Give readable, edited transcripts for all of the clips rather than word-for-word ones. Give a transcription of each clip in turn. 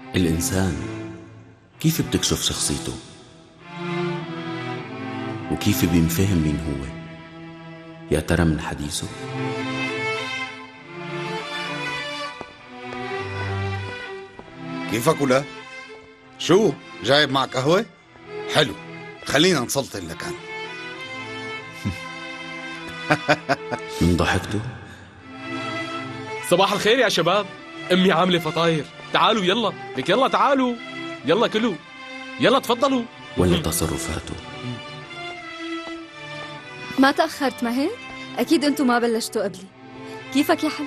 الإنسان كيف بتكشف شخصيته؟ وكيف بينفهم مين هو؟ يا ترى من حديثه؟ كيفك ولا؟ شو جايب معك قهوة؟ حلو، خلينا نسلطن لكان. من ضحكته؟ صباح الخير يا شباب. امي عامله فطاير، تعالوا يلا، لك يلا تعالوا، يلا كلوا، يلا تفضلوا. ولا تصرفاته؟ ما تأخرت ما هيك؟ أكيد أنتوا ما بلشتوا قبلي. كيفك يا حلو؟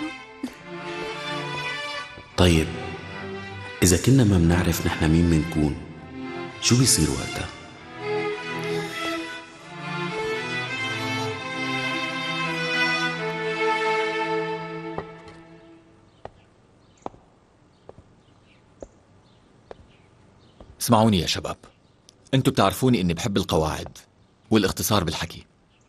طيب إذا كنا ما بنعرف نحن مين منكون، شو بيصير وقتها؟ اسمعوني يا شباب، انتوا بتعرفوني اني بحب القواعد والاختصار بالحكي.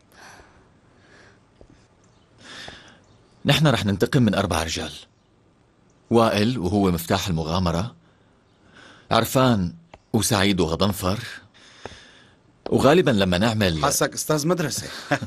نحن رح ننتقم من 4 رجال: وائل وهو مفتاح المغامرة، عرفان وسعيد وغضنفر، وغالبا لما نعمل حاسك استاذ مدرسة.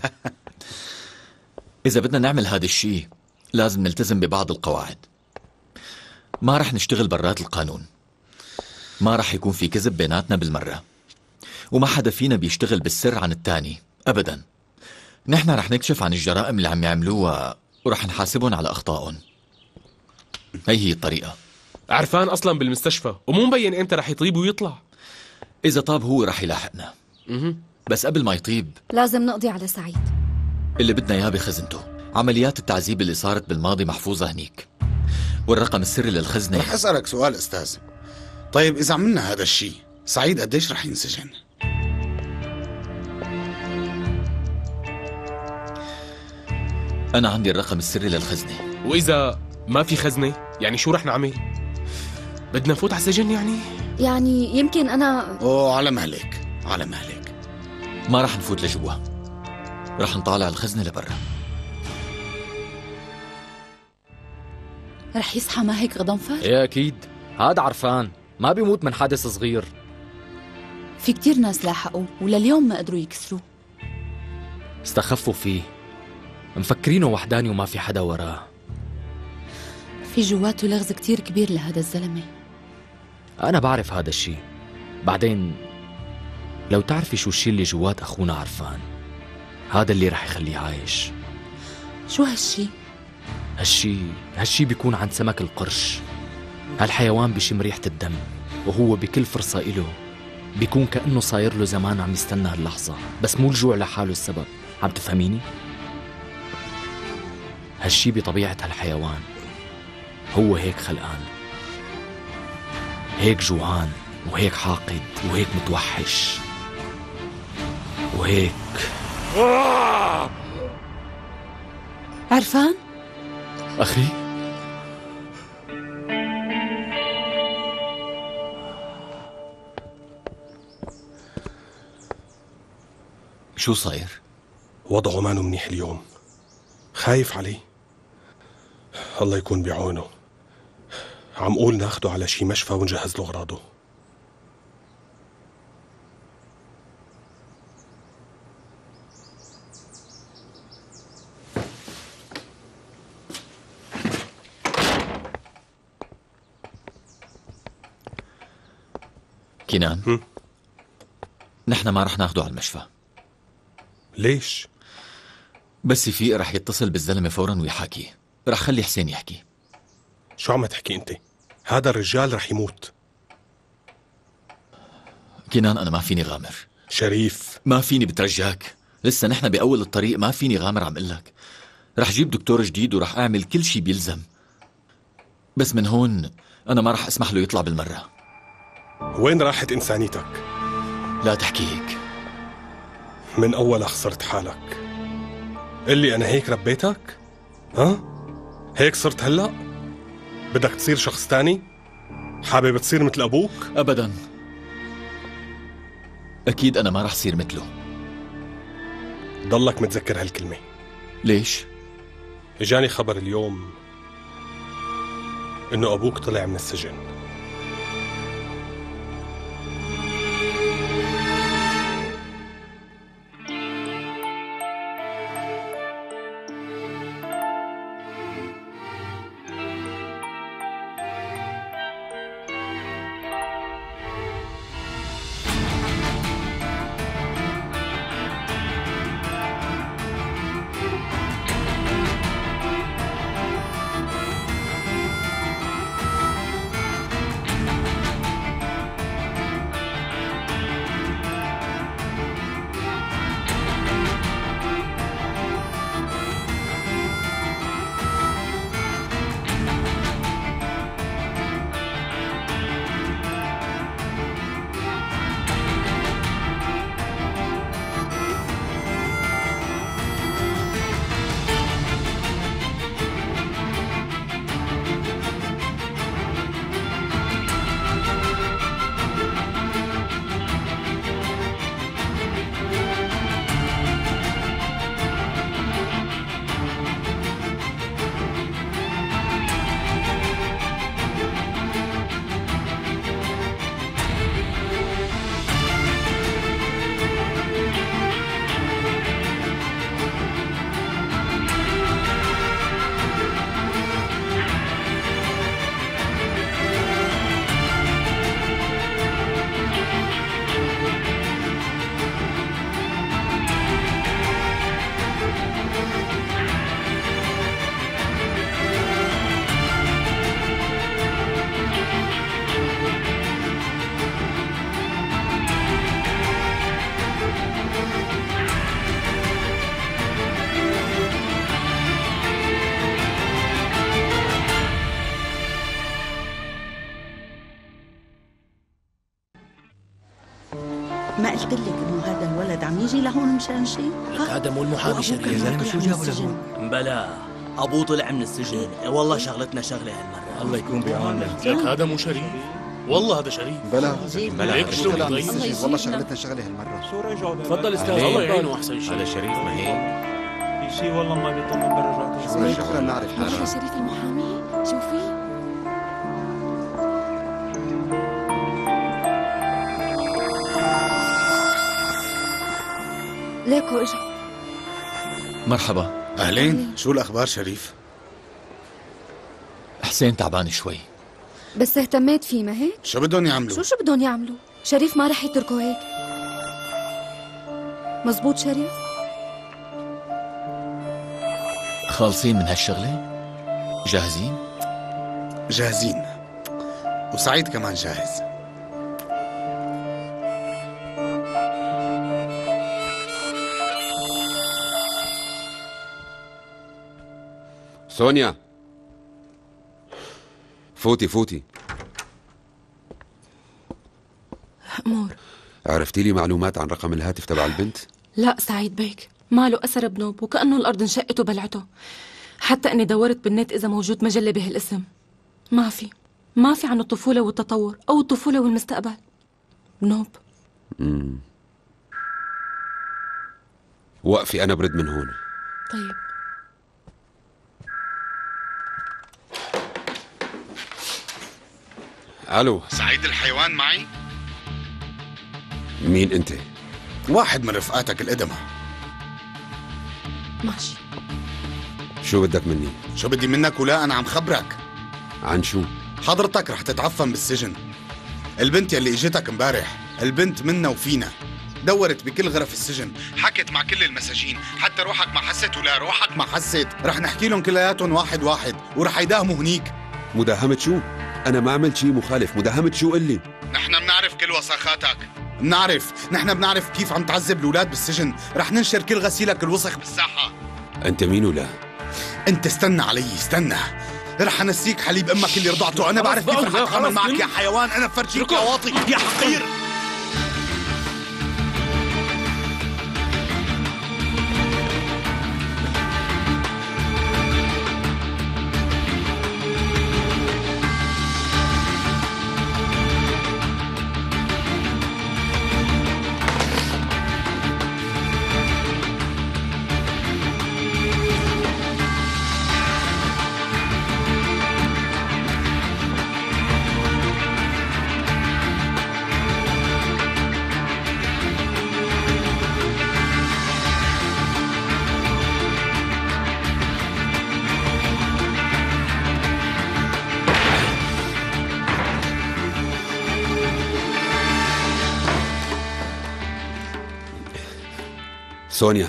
إذا بدنا نعمل هذا الشيء لازم نلتزم ببعض القواعد. ما رح نشتغل برات القانون، ما رح يكون في كذب بيناتنا بالمرة، وما حدا فينا بيشتغل بالسر عن التاني أبدا. نحن رح نكشف عن الجرائم اللي عم يعملوها ورح نحاسبهم على أخطائهم. هي الطريقة. عرفان أصلا بالمستشفى ومو مبين إمتى رح يطيب ويطلع. إذا طاب هو رح يلاحقنا، بس قبل ما يطيب لازم نقضي على سعيد. اللي بدنا إياه بخزنته. عمليات التعذيب اللي صارت بالماضي محفوظة هنيك، والرقم السري للخزنة. رح أسألك سؤال أستاذ. طيب إذا عملنا هذا الشيء، سعيد قديش رح ينسجن؟ أنا عندي الرقم السري للخزنة. وإذا ما في خزنة يعني شو رح نعمل؟ بدنا نفوت على السجن يعني؟ يعني يمكن أنا أوه، على مهلك على مهلك. ما رح نفوت لجوا، رح نطالع الخزنة لبرا. رح يصحى ما هيك غضنفر؟ ايه اكيد، هذا عرفان ما بيموت من حادث صغير. في كتير ناس لاحقوا ولليوم ما قدروا يكسروا. استخفوا فيه، مفكرينه وحداني وما في حدا وراه. في جواته لغز كتير كبير لهذا الزلمة. أنا بعرف هذا الشيء. بعدين لو تعرفي شو الشيء اللي جوات أخونا عرفان، هذا اللي رح يخليه عايش. شو هالشي؟ هالشي بيكون عند سمك القرش. هالحيوان بيشم ريحة الدم، وهو بكل فرصة إله بيكون كأنه صاير له زمان عم يستنى هاللحظة، بس مو الجوع لحاله السبب. عم تفهميني؟ هالشي بطبيعة هالحيوان، هو هيك خلقان، هيك جوعان وهيك حاقد وهيك متوحش وهيك. عرفان؟ أخي، شو صاير؟ وضعه مانو منيح اليوم، خايف عليه. الله يكون بعونه. عم قول ناخده على شي مشفى ونجهز له أغراضه. كنان، نحن ما رح ناخده على المشفى. ليش؟ بس يفيق رح يتصل بالزلمة فورا ويحاكي. رح خلي حسين يحكي. شو عم تحكي انت؟ هذا الرجال رح يموت. كنان، أنا ما فيني غامر. شريف، ما فيني، بترجاك. لسه نحن بأول الطريق، ما فيني غامر. عم قلك رح جيب دكتور جديد ورح أعمل كل شي بيلزم، بس من هون أنا ما رح أسمح له يطلع بالمرة. وين راحت إنسانيتك؟ لا تحكي هيك. من أول خسرت حالك. قلي أنا هيك ربيتك؟ ها؟ هيك صرت هلأ؟ بدك تصير شخص تاني؟ حابب تصير مثل أبوك؟ أبداً، أكيد أنا ما رح صير مثله. ضلك متذكر هالكلمة. ليش؟ إجاني خبر اليوم إنه أبوك طلع من السجن. ما قلت لك انه هذا الولد عم يجي لهون مشان شيء؟ لك هذا مو المحامي شريف يا زلمه شو جابه لهون؟ بلا ابوه طلع من السجن. والله شغلتنا شغله هالمره. الله يكون بعوننا. لك هذا مو شريف. والله هذا شريف. بلا هيك شو طلع من السجن. والله شغلتنا شغله هالمره. تفضل استاذ. الله يعينه احسن شيء. هذا شريف ما هيك؟ في شيء والله ما بيطمن برا جاته. شكرا نعرف هذا شريف المحامي. شوفي ليكو اجا. مرحبا. اهلين، شو الاخبار شريف؟ حسين تعبان شوي بس اهتميت فيه ما هيك؟ شو بدهم يعملوا؟ شو بدهم يعملوا؟ شريف ما رح يتركوا هيك. مزبوط شريف؟ خالصين من هالشغلة؟ جاهزين؟ جاهزين، وسعيد كمان جاهز. سونيا، فوتي. أمور. عرفتي لي معلومات عن رقم الهاتف تبع البنت؟ لا سعيد بيك، ماله أثر بنوب وكأنه الأرض انشقت وبلعته. حتى أني دورت بالنت إذا موجود مجلة بهالاسم. ما في عن الطفولة والتطور أو الطفولة والمستقبل. بنوب. وقفي، أنا برد من هون. طيب. ألو، سعيد الحيوان معي؟ مين أنت؟ واحد من رفقاتك القدمى. ماشي. شو بدك مني؟ شو بدي منك ولا أنا عم خبرك. عن شو؟ حضرتك رح تتعفن بالسجن. البنت يلي اجتك امبارح، البنت منا وفينا. دورت بكل غرف السجن، حكت مع كل المساجين، حتى روحك ما حست ولا روحك ما حست. رح نحكي لهم كلياتهم واحد واحد ورح يداهموا هنيك. مداهمة شو؟ أنا ما عملت شي مخالف. مداهمة شو قلي؟ نحن بنعرف كل وساخاتك، نحن بنعرف كيف عم تعذب الأولاد بالسجن. رح ننشر كل غسيلك الوسخ بالساحة. أنت مين ولا؟ أنت استنى علي، استنى. رح أنسيك حليب أمك اللي رضعته. أنا بعرف كيف رح أتعامل معك يا حيوان. أنا بفرجيك يا واطي يا حقير. سونيا،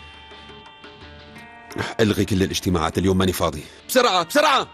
الغي كل الاجتماعات اليوم، ماني فاضي. بسرعة بسرعة.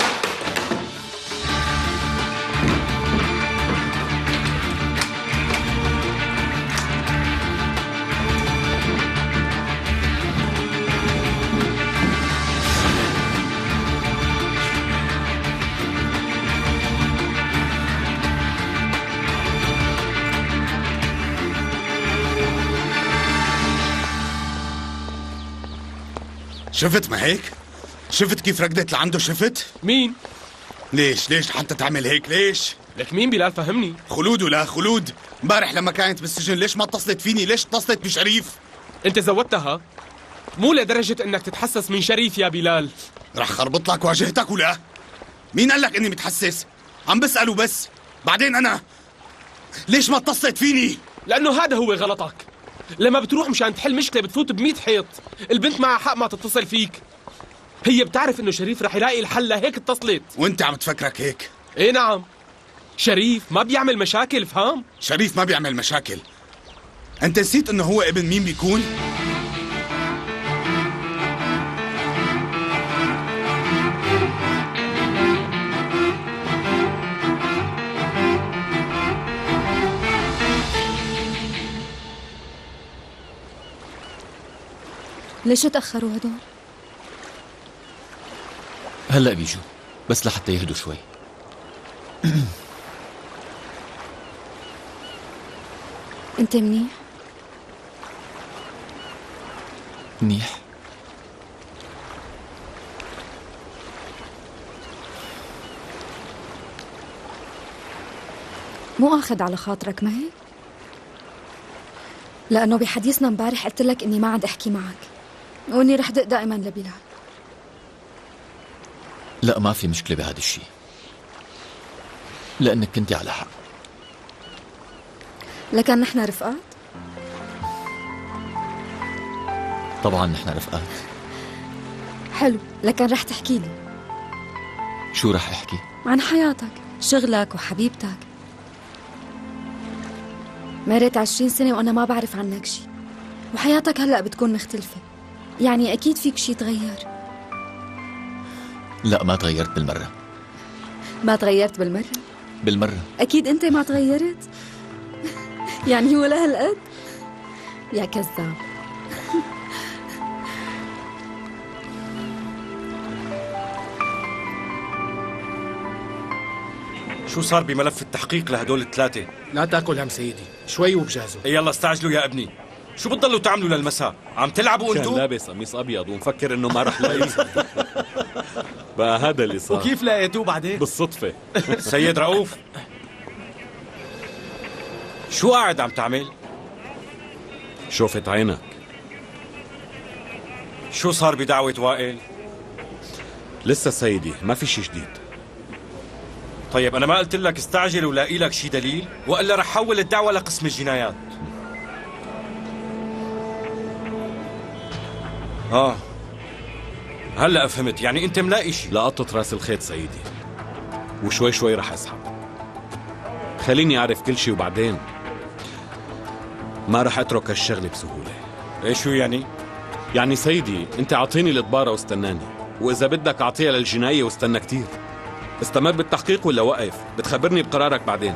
شفت ما هيك؟ شفت كيف ركضت لعنده؟ شفت؟ مين؟ ليش حتى تعمل هيك؟ ليش؟ لك مين بلال فهمني؟ خلود ولا خلود؟ امبارح لما كانت بالسجن ليش ما اتصلت فيني؟ ليش اتصلت بشريف؟ انت زودتها؟ مو لدرجة انك تتحسس من شريف يا بلال. رح خربط لك واجهتك ولا؟ مين قال لك اني متحسس؟ عم بسأل وبس. بعدين انا ليش ما اتصلت فيني؟ لانه هذا هو غلطك. لما بتروح مشان تحل مشكلة بتفوت ب100 حيط. البنت معها حق ما تتصل فيك. هي بتعرف انه شريف رح يلاقي الحل، لهيك اتصلت. وانت عم تفكرك هيك؟ ايه نعم. شريف ما بيعمل مشاكل، فهم؟ شريف ما بيعمل مشاكل. انت نسيت انه هو ابن مين بيكون؟ ليش تأخروا هدول؟ هلأ بيجوا، بس لحتى يهدوا شوي. انت منيح؟ منيح. مو اخذ على خاطرك ما هيك؟ لانه بحديثنا امبارح قلت لك اني ما عاد احكي معك واني رح دق دائما لبلال. لا ما في مشكلة بهذا الشيء، لأنك كنتي على حق. لكن نحن رفقات؟ طبعا نحن رفقات. حلو، لكن رح تحكي لي. شو رح احكي؟ عن حياتك، شغلك وحبيبتك. مرت 20 سنة وأنا ما بعرف عنك شي، وحياتك هلأ بتكون مختلفة، يعني أكيد فيك شي تغير. لا ما تغيرت بالمرة. ما تغيرت بالمرة؟ بالمرة. أكيد أنت ما تغيرت؟ يعني ولا هالقد؟ يا كذاب. شو صار بملف التحقيق لهدول الثلاثة؟ لا تاكل هم سيدي، شوي وبجهزه. يلا استعجلوا يا ابني. شو بتضلوا تعملوا للمساء؟ عم تلعبوا انتو؟ كان لابس قميص ابيض ومفكر انه ما رح لاقيه. بقى هذا اللي صار. وكيف لقيتوه بعدين؟ بالصدفة. سيد رؤوف، شو قاعد عم تعمل؟ شوفت عينك. شو صار بدعوة وائل؟ لسه سيدي ما في شي جديد. طيب أنا ما قلت لك استعجل ولاقي لك شي دليل؟ وإلا رح حول الدعوة لقسم الجنايات. هلأ فهمت، يعني أنت ملاقي شي. لقطة راس الخيط سيدي، وشوي شوي رح أسحب. خليني أعرف كل شي وبعدين ما رح أترك هالشغلة بسهولة. إيش شو يعني؟ يعني سيدي أنت أعطيني الإضبارة واستناني، وإذا بدك أعطيها للجناية واستنى كتير. استمر بالتحقيق ولا وقف؟ بتخبرني بقرارك بعدين.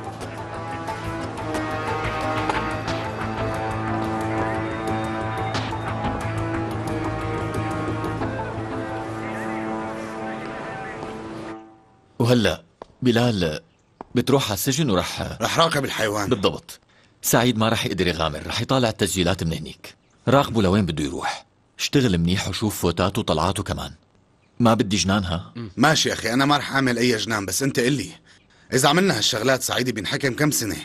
وهلا بلال بتروح على السجن ورح راقب الحيوان. بالضبط. سعيد ما رح يقدر يغامر، رح يطالع التسجيلات من هنيك. راقبه لوين بده يروح. اشتغل منيح وشوف فوتاته وطلعاته كمان. ما بدي جنانها. ماشي أخي، أنا ما رح أعمل أي جنان، بس أنت قلي إذا عملنا هالشغلات سعيدي بينحكم كم سنة؟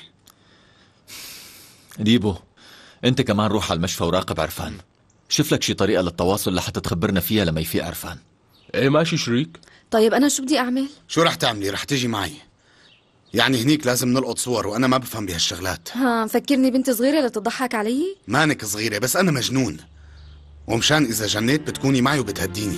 ديبو أنت كمان روح على المشفى وراقب عرفان. شوف لك شي طريقة للتواصل لحتى تخبرنا فيها لما يفيق عرفان. ايه ماشي شريك. طيب أنا شو بدي أعمل؟ شو رح تعملي؟ رح تيجي معي. يعني هنيك لازم نلقط صور وأنا ما بفهم بهالشغلات. فكرني بنت صغيرة لتضحك علي؟ مانك صغيرة، بس أنا مجنون، ومشان إذا جنيت بتكوني معي وبتهديني.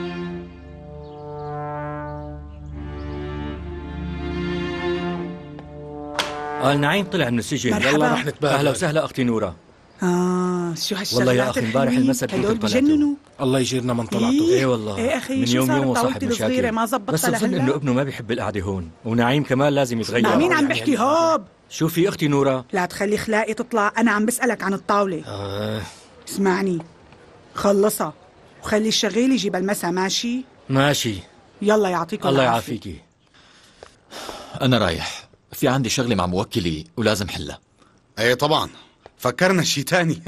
نعيم طلع من السجن. يلا رح نتبادل. اهلا وسهلا اختي نورة. شو هالشغلات والله يا اخي امبارح المساء هدول بجننوا. الله يجيرنا من طلعته. ايه والله. ايه اخي من شو يوم صار يوم صاحب بطاولتي الصغيرة مشاكل. ما زبطت بس بظن انه ابنه ما بيحب القعده هون، ونعيم كمان لازم يتغير. مع مين عم بحكي هوب؟ شو في اختي نورة؟ لا تخلي خلاقي تطلع، انا عم بسألك عن الطاولة. اسمعني، خلصها وخلي الشغيل يجيب المسا. ماشي؟ ماشي. يلا يعطيكم الله يعافيكي. أنا رايح، في عندي شغلة مع موكلي ولازم حلها. ايه طبعا، فكرنا شي تاني.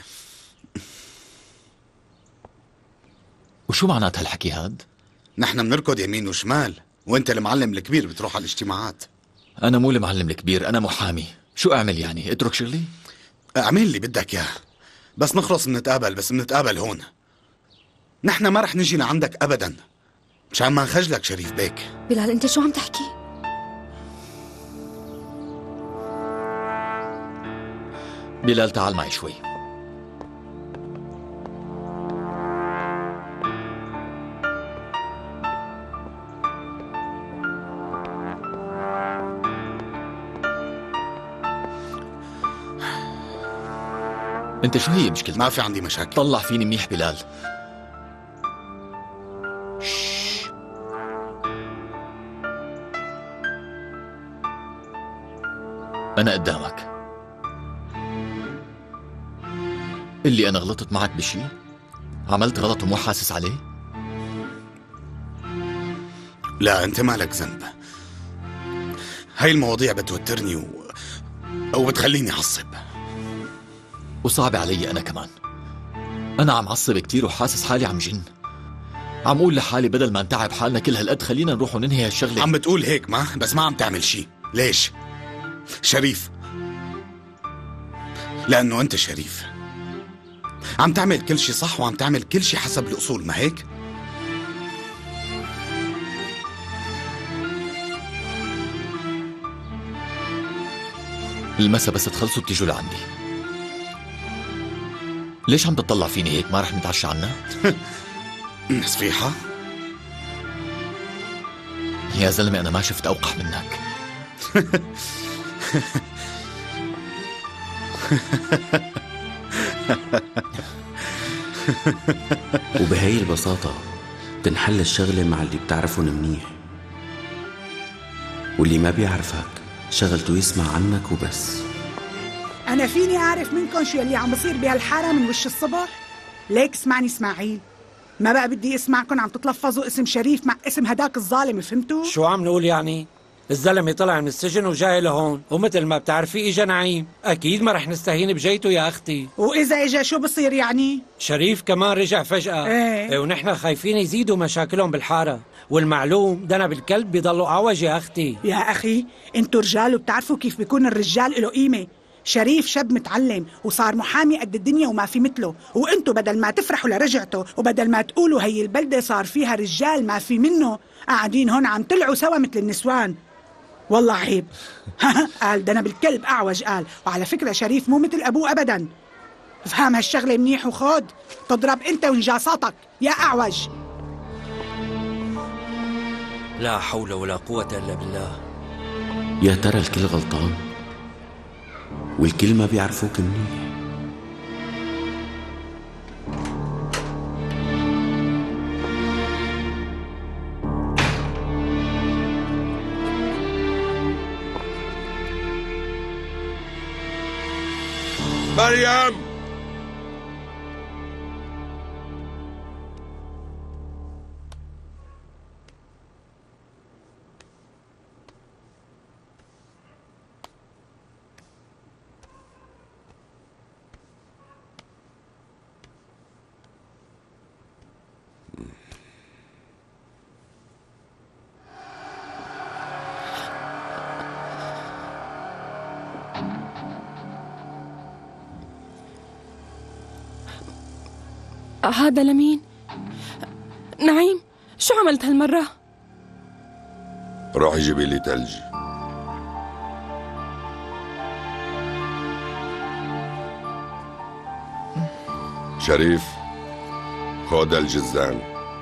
وشو معنات هالحكي هاد؟ نحن بنركض يمين وشمال، وانت المعلم الكبير بتروح على الاجتماعات. أنا مو المعلم الكبير، أنا محامي. شو أعمل يعني؟ اترك شغلي؟ اعمل اللي بدك اياه، بس نخلص بنتقابل. بس بنتقابل هون. نحن ما رح نجي لعندك ابدا مشان ما نخجلك شريف بيك. بلال انت شو عم تحكي؟ بلال تعال معي شوي. انت شو هي مشكلتك؟ ما في عندي مشاكل. طلع فيني منيح بلال. أنا قدامك. اللي أنا غلطت معك بشي؟ عملت غلط ومو حاسس عليه؟ لا أنت مالك ذنب. هاي المواضيع بتوترني وبتخليني أعصب. وصعب علي أنا كمان. أنا عم عصب كتير وحاسس حالي عم جن. عم قول لحالي بدل ما نتعب حالنا كل هالقد خلينا نروح وننهي هالشغلة. عم بتقول هيك بس ما عم تعمل شي. ليش؟ شريف، لأنه أنت شريف، عم تعمل كل شي صح وعم تعمل كل شي حسب الأصول، ما هيك؟ المسا بس تخلصوا بتيجوا لعندي. ليش عم تطلع فيني هيك؟ ما رح نتعشى عنا؟ صفيحة؟ يا زلمة أنا ما شفت أوقح منك. وبهي البساطة تنحل الشغلة مع اللي بتعرفهم منيح، واللي ما بيعرفك شغلته يسمع عنك وبس. أنا فيني أعرف منكم شو اللي عم بصير بهالحارة من وش الصبح؟ ليك اسمعني إسماعيل، ما بقى بدي اسمعكم عم تتلفظوا اسم شريف مع اسم هداك الظالم، فهمتوا؟ شو عم نقول يعني؟ الزلمة طلع من السجن وجاي لهون، ومثل ما بتعرفي اجا نعيم، اكيد ما رح نستهين بجيته يا اختي. واذا اجا شو بصير يعني؟ شريف كمان رجع فجأة. ايه ونحن خايفين يزيدوا مشاكلهم بالحارة، والمعلوم دنا بالكلب بيضلوا عوج يا اختي. يا اخي انتوا رجال وبتعرفوا كيف بيكون الرجال له قيمة. شريف شاب متعلم وصار محامي قد الدنيا وما في مثله، وانتوا بدل ما تفرحوا لرجعته وبدل ما تقولوا هي البلدة صار فيها رجال ما في منه، قاعدين هون عم تلعوا سوا مثل النسوان. والله عيب. قال دنا بالكلب أعوج قال. وعلى فكرة شريف مو مثل أبوه أبدا. افهم هالشغلة منيح وخود تضرب أنت ونجاساتك يا أعوج. لا حول ولا قوة إلا بالله. يا ترى الكل غلطان والكل ما بيعرفوك منيح. مريم، هذا لمين؟ نعيم، شو عملت هالمرة؟ روحي جيبي لي ثلج. شريف، خذ الجزان،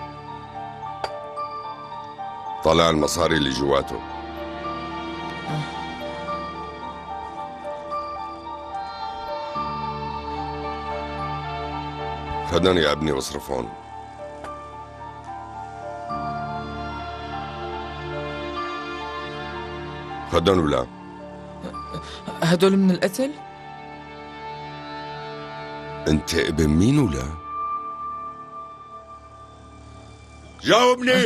طلع المصاري اللي جواته. خدني يا ابني واصرفون. خدن ولا؟ هدول من القتل؟ انت ابن مين ولا؟ جاوبني.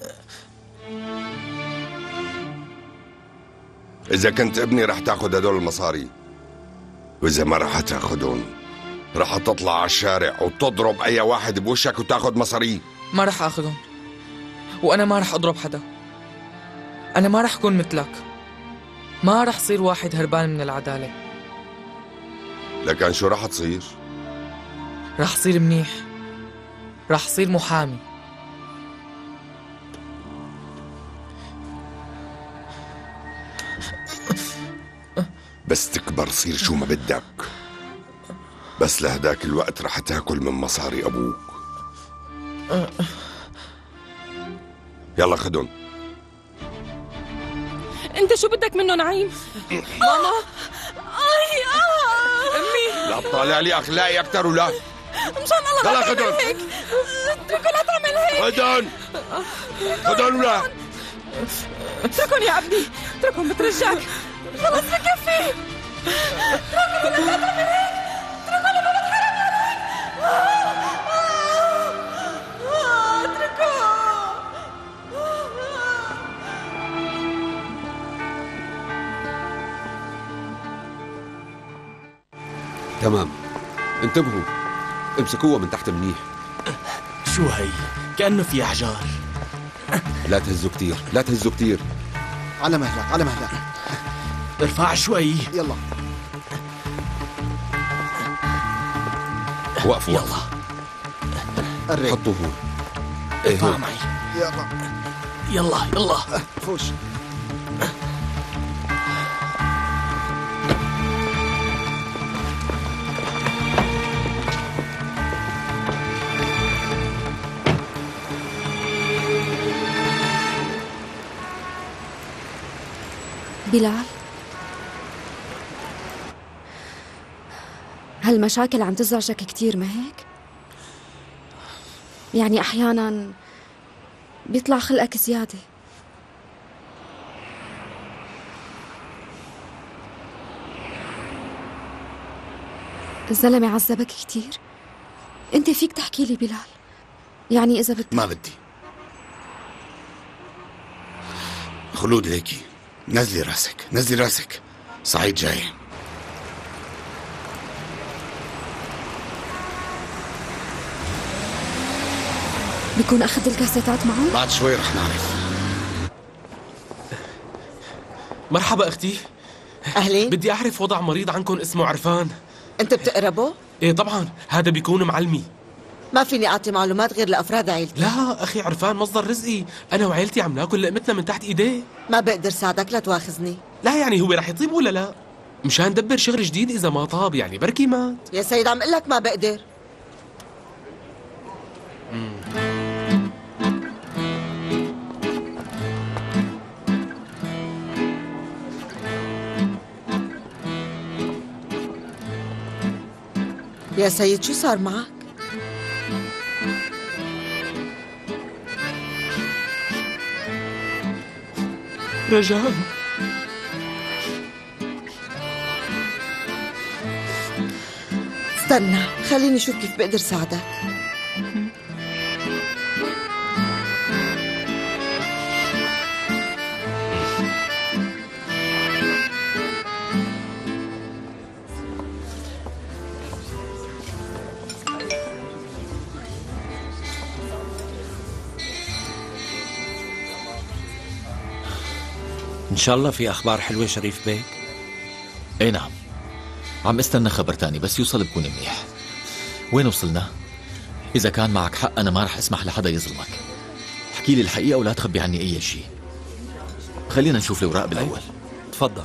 إذا كنت ابني رح تاخذ هدول المصاري، وإذا ما رح تاخذهم رح تطلع على الشارع وتضرب أي واحد بوشك وتاخذ مصاريه. ما رح آخذهم، وأنا ما رح أضرب حدا. أنا ما رح أكون مثلك، ما رح صير واحد هربان من العدالة. لكن شو رح تصير؟ رح صير منيح، رح صير محامي. بس تكبر صير شو ما بدك، بس لهداك الوقت رح تاكل من مصاري أبوك. يلا خدهم. انت شو بدك منه نعيم؟ ماما، امي، لا تطالع لي أخلاقي أكتر ولا؟ مشان الله يلا لا خدهم. تعمل هيك، اتركوا لا تعمل هيك. خدهم خدهم ولا؟ اتركهم يا عبدي، اتركهم بترجاك، خلص بكفي. اتركهم لا تعمل هيك، اتركهم لما بتحرم عليك. اتركهم. تمام، انتبهوا، امسكوها من تحت منيح. شو هي؟ كأنه في أحجار. لا تهزوا كتير، لا تهزوا كتير. على مهلك، على مهلك. ارفع شوي. يلا. وقفوا. يلا. قرب. حطوه هون. ارفع معي. يلا. يلا يلا. فوش. بلال، هالمشاكل عم تزعجك كتير ما هيك؟ يعني أحيانا بيطلع خلقك زيادة. الزلمة عذبك كتير؟ انت فيك تحكي لي بلال، يعني إذا بدك. ما بدي. خلود هيكي، نزلي راسك، نزلي راسك. سعيد جاي. بيكون أخذ الكاسيتات معه؟ بعد شوي رح نعرف. مرحبا أختي. أهلين. بدي أعرف وضع مريض عنكم اسمه عرفان. أنت بتقربه؟ إيه طبعا، هذا بيكون معلمي. ما فيني أعطي معلومات غير لأفراد عائلتي. لا أخي، عرفان مصدر رزقي، أنا وعائلتي عم ناكل لقمتنا من تحت إيديه. ما بقدر ساعدك، لا تواخذني. لا يعني هو رح يطيب ولا لا؟ مشان ندبر شغل جديد، إذا ما طاب يعني بركي مات. يا سيد عم قلك ما بقدر. يا سيد شو صار معك؟ رجاء استنى، خليني اشوف كيف بقدر ساعدك. إن شاء الله في أخبار حلوة شريف بيك؟ ايه نعم، عم استنى خبر تاني بس يوصل بكون منيح. وين وصلنا؟ إذا كان معك حق أنا ما رح أسمح لحدا يظلمك. احكي لي الحقيقة ولا تخبي عني أي شيء. خلينا نشوف الأوراق بالأول. تفضل.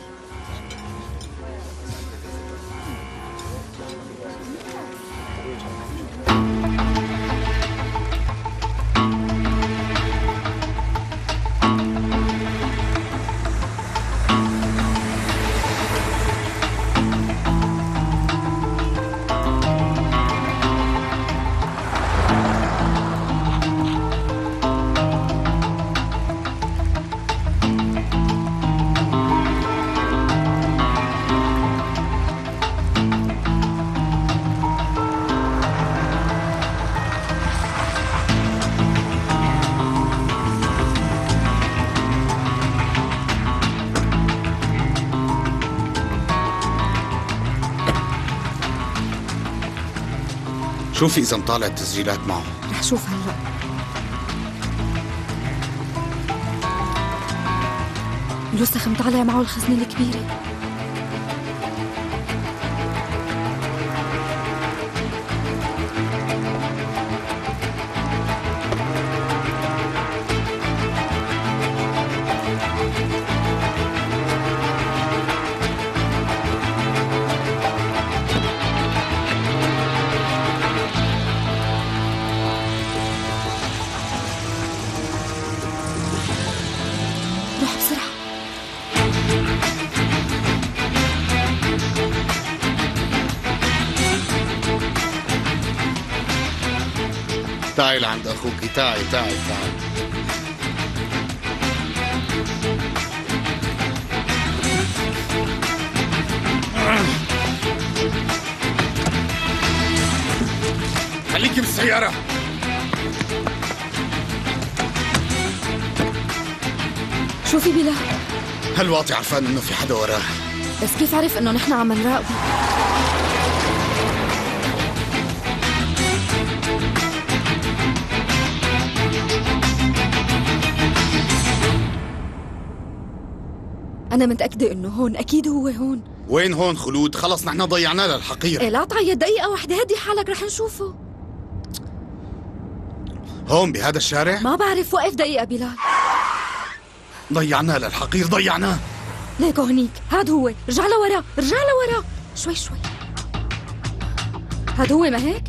شوفي إذا مطالع التسجيلات معه. رح شوف هلا. الوسخ مطالع معه الخزنة الكبيرة. تعي لعند أخوك، تعي تعي تعي. خليكي بالسيارة. شوفي بلال، هالواطي عرفان إنه في حدا وراه. بس كيف عرف إنه نحن عم نراقبه؟ أنا متأكدة إنه هون، أكيد هو هون. وين هون خلود؟ خلص نحن ضيعناه للحقير. إيه لا تعيط، دقيقة واحدة، هدي حالك رح نشوفه. هون بهذا الشارع؟ ما بعرف، وقف دقيقة بلال. ضيعناه للحقير، ضيعناه. ليكو هنيك، هاد هو، رجع لورا، رجع لورا، شوي شوي. هاد هو ما هيك؟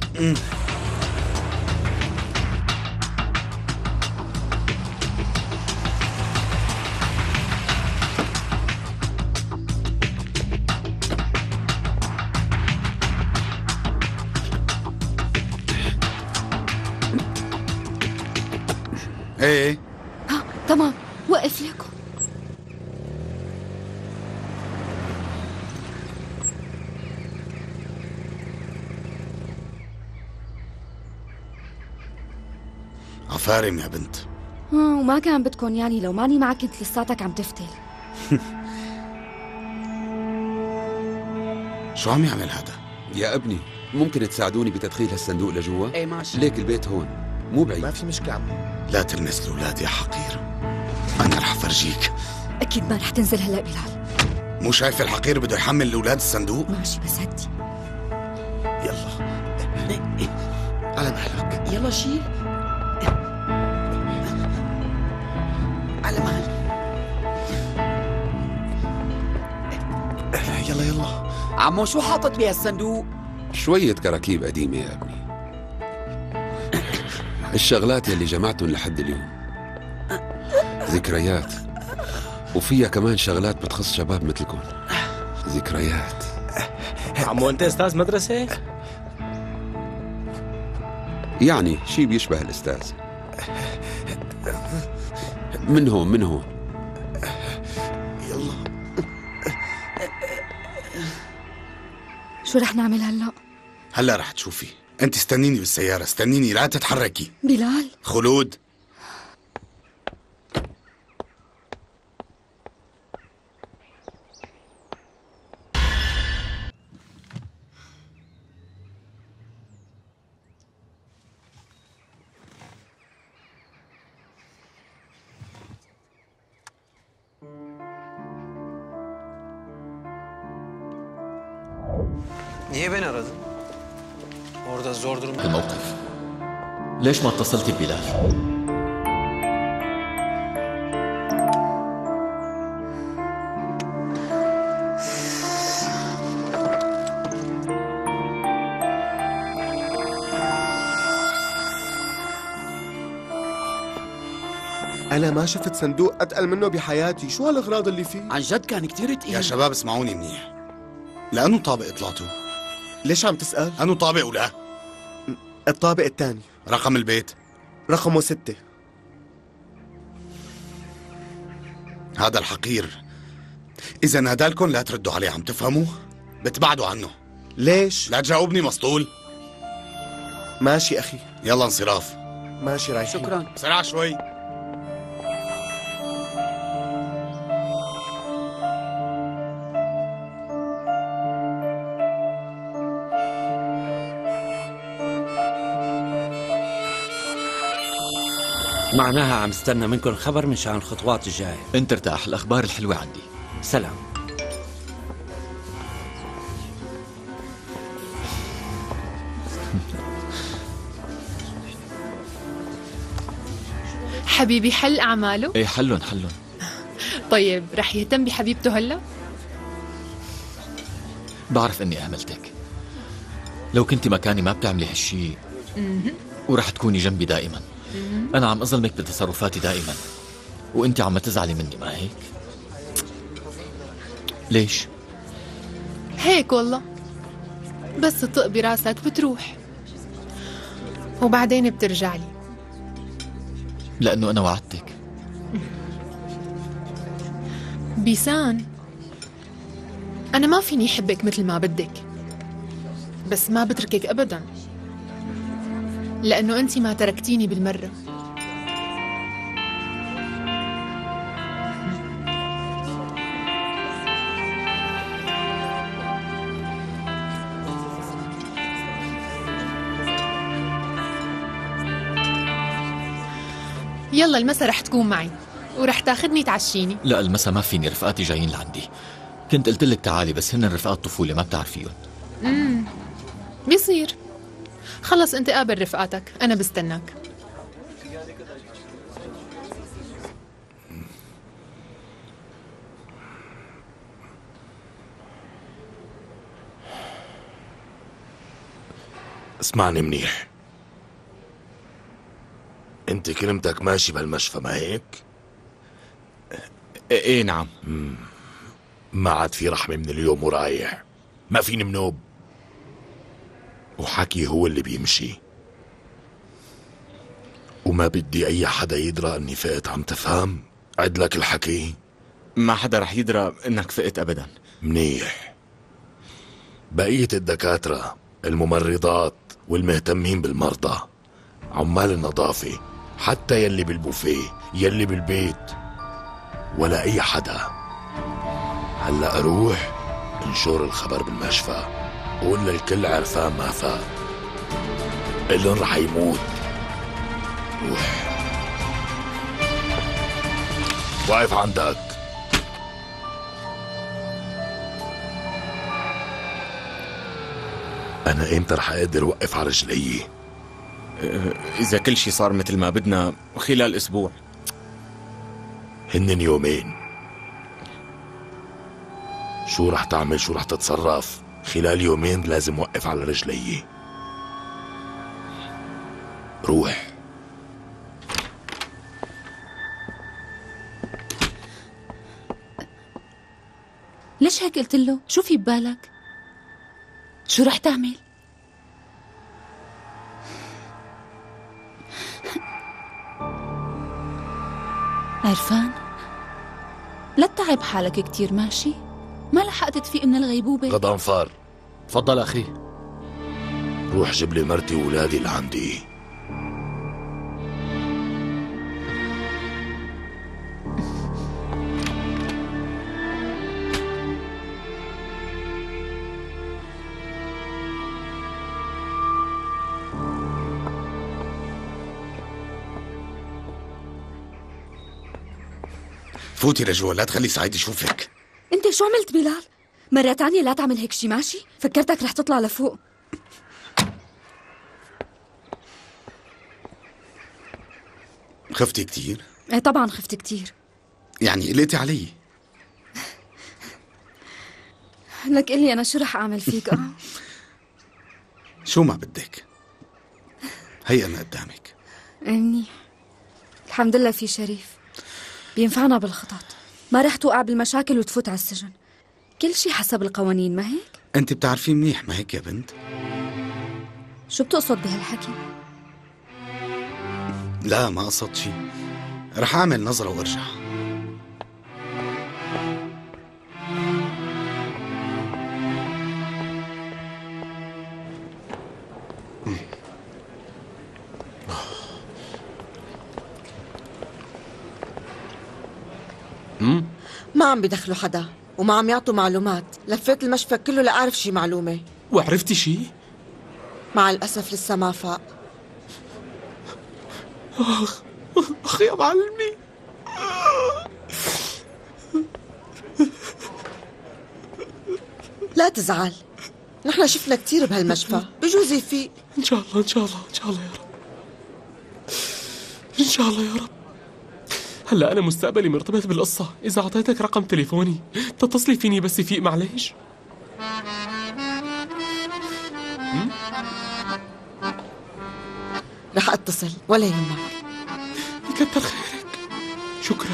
ايه تمام، وقف ليكو. عفارم يا بنت. وما كان بدكن يعني لو ماني معك كنت لساتك عم تفتل. شو عم يعمل هذا؟ يا ابني ممكن تساعدوني بتدخيل هالصندوق لجوا؟ ايه ماشي. ليك البيت هون مو بعيد. ما في مشكلة عمو. لا تلمس الأولاد يا حقير، أنا رح فرجيك. أكيد ما رح تنزل هلا بلال. مو شايف الحقير بده يحمل الأولاد الصندوق؟ ماشي بس هدي. يلا على مهلك. يلا شيل على مهلك. يلا يلا. عمو شو حاطط بهالصندوق؟ شوية كراكيب قديمة يا ابني، الشغلات يلي جمعتن لحد اليوم، ذكريات، وفيها كمان شغلات بتخص شباب مثلكم. ذكريات. عمو انت استاذ مدرسة؟ يعني شي بيشبه الأستاذ. من هون من هون. يلا. شو رح نعمل هلا؟ هلا رح تشوفي. انت استنيني بالسيارة، استنيني لا تتحركي. بلال. خلود. Niye beni aradın? Orada zor durum... الموقف. ليش ما اتصلتي ببلال؟ أنا ما شفت صندوق أتقل منه بحياتي، شو هالأغراض اللي فيه؟ عن جد كان كتير تقيل. يا شباب اسمعوني منيح، لأنه طابق طلعتوا. ليش عم تسأل؟ أنو طابق ولا؟ الطابق الثاني. رقم البيت؟ رقمه 6. هذا الحقير إذا نادالكن لا تردوا عليه، عم تفهموا؟ بتبعدوا عنه. ليش؟ لا تجاوبني مسطول. ماشي أخي. يلا انصراف. ماشي رايحين. شكرا. بسرعة شوي. معناها عم استنى منكم خبر مشان الخطوات الجاية. انت ارتاح، الأخبار الحلوة عندي. سلام. حبيبي حل أعماله؟ ايه حلن. طيب رح يهتم بحبيبته هلا؟ بعرف اني اهملتك، لو كنتي مكاني ما بتعملي هالشي ورح تكوني جنبي دائما. انا عم اظلمك بتصرفاتي دائما وانت عم تزعلي مني، ما هيك؟ ليش؟ هيك والله، بس تطق براسك بتروح وبعدين بترجع لي. لأنه أنا وعدتك. بيسان، أنا ما فيني أحبك مثل ما بدك، بس ما بتركك أبدا، لأنه أنت ما تركتيني بالمرة. يلا المسا رح تكون معي. ورح تاخدني تعشيني. لا المسا ما فيني، رفقاتي جايين لعندي. كنت قلت لك تعالي بس هن رفقات طفولة ما بتعرفيهم. بيصير. خلص انت قابل رفقاتك، انا بستناك. اسمعني منيح، انت كلمتك ماشي بهالمشفى ما هيك؟ ايه نعم. ما عاد في رحمة من اليوم ورايح، ما فيني منوب، وحكي هو اللي بيمشي، وما بدي اي حدا يدرى اني فقت. عم تفهم؟ عدلك الحكي. ما حدا رح يدرى انك فقت ابدا. منيح. بقية الدكاترة، الممرضات والمهتمين بالمرضى، عمال النظافة، حتى يلي بالبوفيه، يلي بالبيت، ولا أي حدا. هلأ أروح انشر الخبر بالمشفى، قول للكل عرفان ما فات، قلن رح يموت. روح. واقف عندك. أنا إمتى رح أقدر وقف على رجلي؟ إذا كل شي صار مثل ما بدنا خلال أسبوع. هنن يومين. شو رح تعمل؟ شو رح تتصرف؟ خلال يومين لازم وقف على رجلي. روح. ليش هيك قلت له؟ شو في ببالك؟ شو رح تعمل؟ عرفان، لا تتعب حالك كتير ماشي؟ ما لحقت تفيق من الغيبوبة. غضنفر، تفضل أخي. روح جيب لي مرتي وولادي لعندي. فوتي لجوا، لا تخلي سعيد يشوفك. انت شو عملت بلال؟ مرة تانية لا تعمل هيك شي ماشي؟ فكرتك رح تطلع لفوق. خفتي كتير؟ ايه طبعا خفت كتير. يعني قلقتي علي؟ لك قلي انا شو رح اعمل فيك؟ شو ما بدك، هي انا قدامك. منيح، الحمد لله في شريف بينفعنا بالخطط، ما رح توقع بالمشاكل وتفوت على السجن. كل شي حسب القوانين، ما هيك؟ انت بتعرفي منيح، ما هيك يا بنت؟ شو بتقصد بهالحكي؟ لا ما قصدت شي، رح اعمل نظرة وارجع. ما عم بيدخلوا حدا وما عم يعطوا معلومات. لفيت المشفى كله لأعرف شي معلومة. وعرفتي شي؟ مع الأسف لسه ما فاق. أخ يا معلمي. لا تزعل، نحن شفنا كتير بهالمشفى، بجوز يفيق. إن شاء الله إن شاء الله إن شاء الله يا رب، إن شاء الله يا رب. هلا أنا مستقبلي مرتبط بالقصة، إذا أعطيتك رقم تليفوني تتصلي فيني بس يفيق معليش. رح أتصل ولا يهمك. كتر خيرك، شكرا.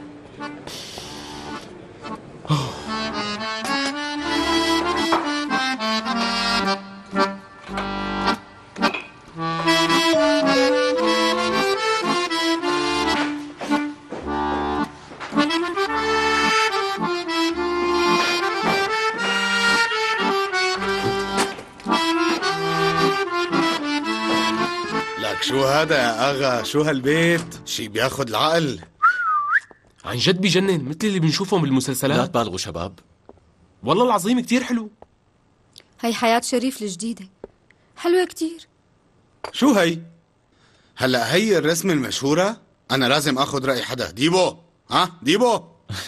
شو هذا يا اغا؟ شو هالبيت؟ شي بياخد العقل. عن جد بجنن، مثل اللي بنشوفهم بالمسلسلات. لا تبالغوا شباب، والله العظيم كتير حلو. هي حياة شريف الجديدة، حلوة كتير. شو هي؟ هلا هي الرسمة المشهورة؟ أنا لازم آخذ رأي حدا. ديبو ديبو.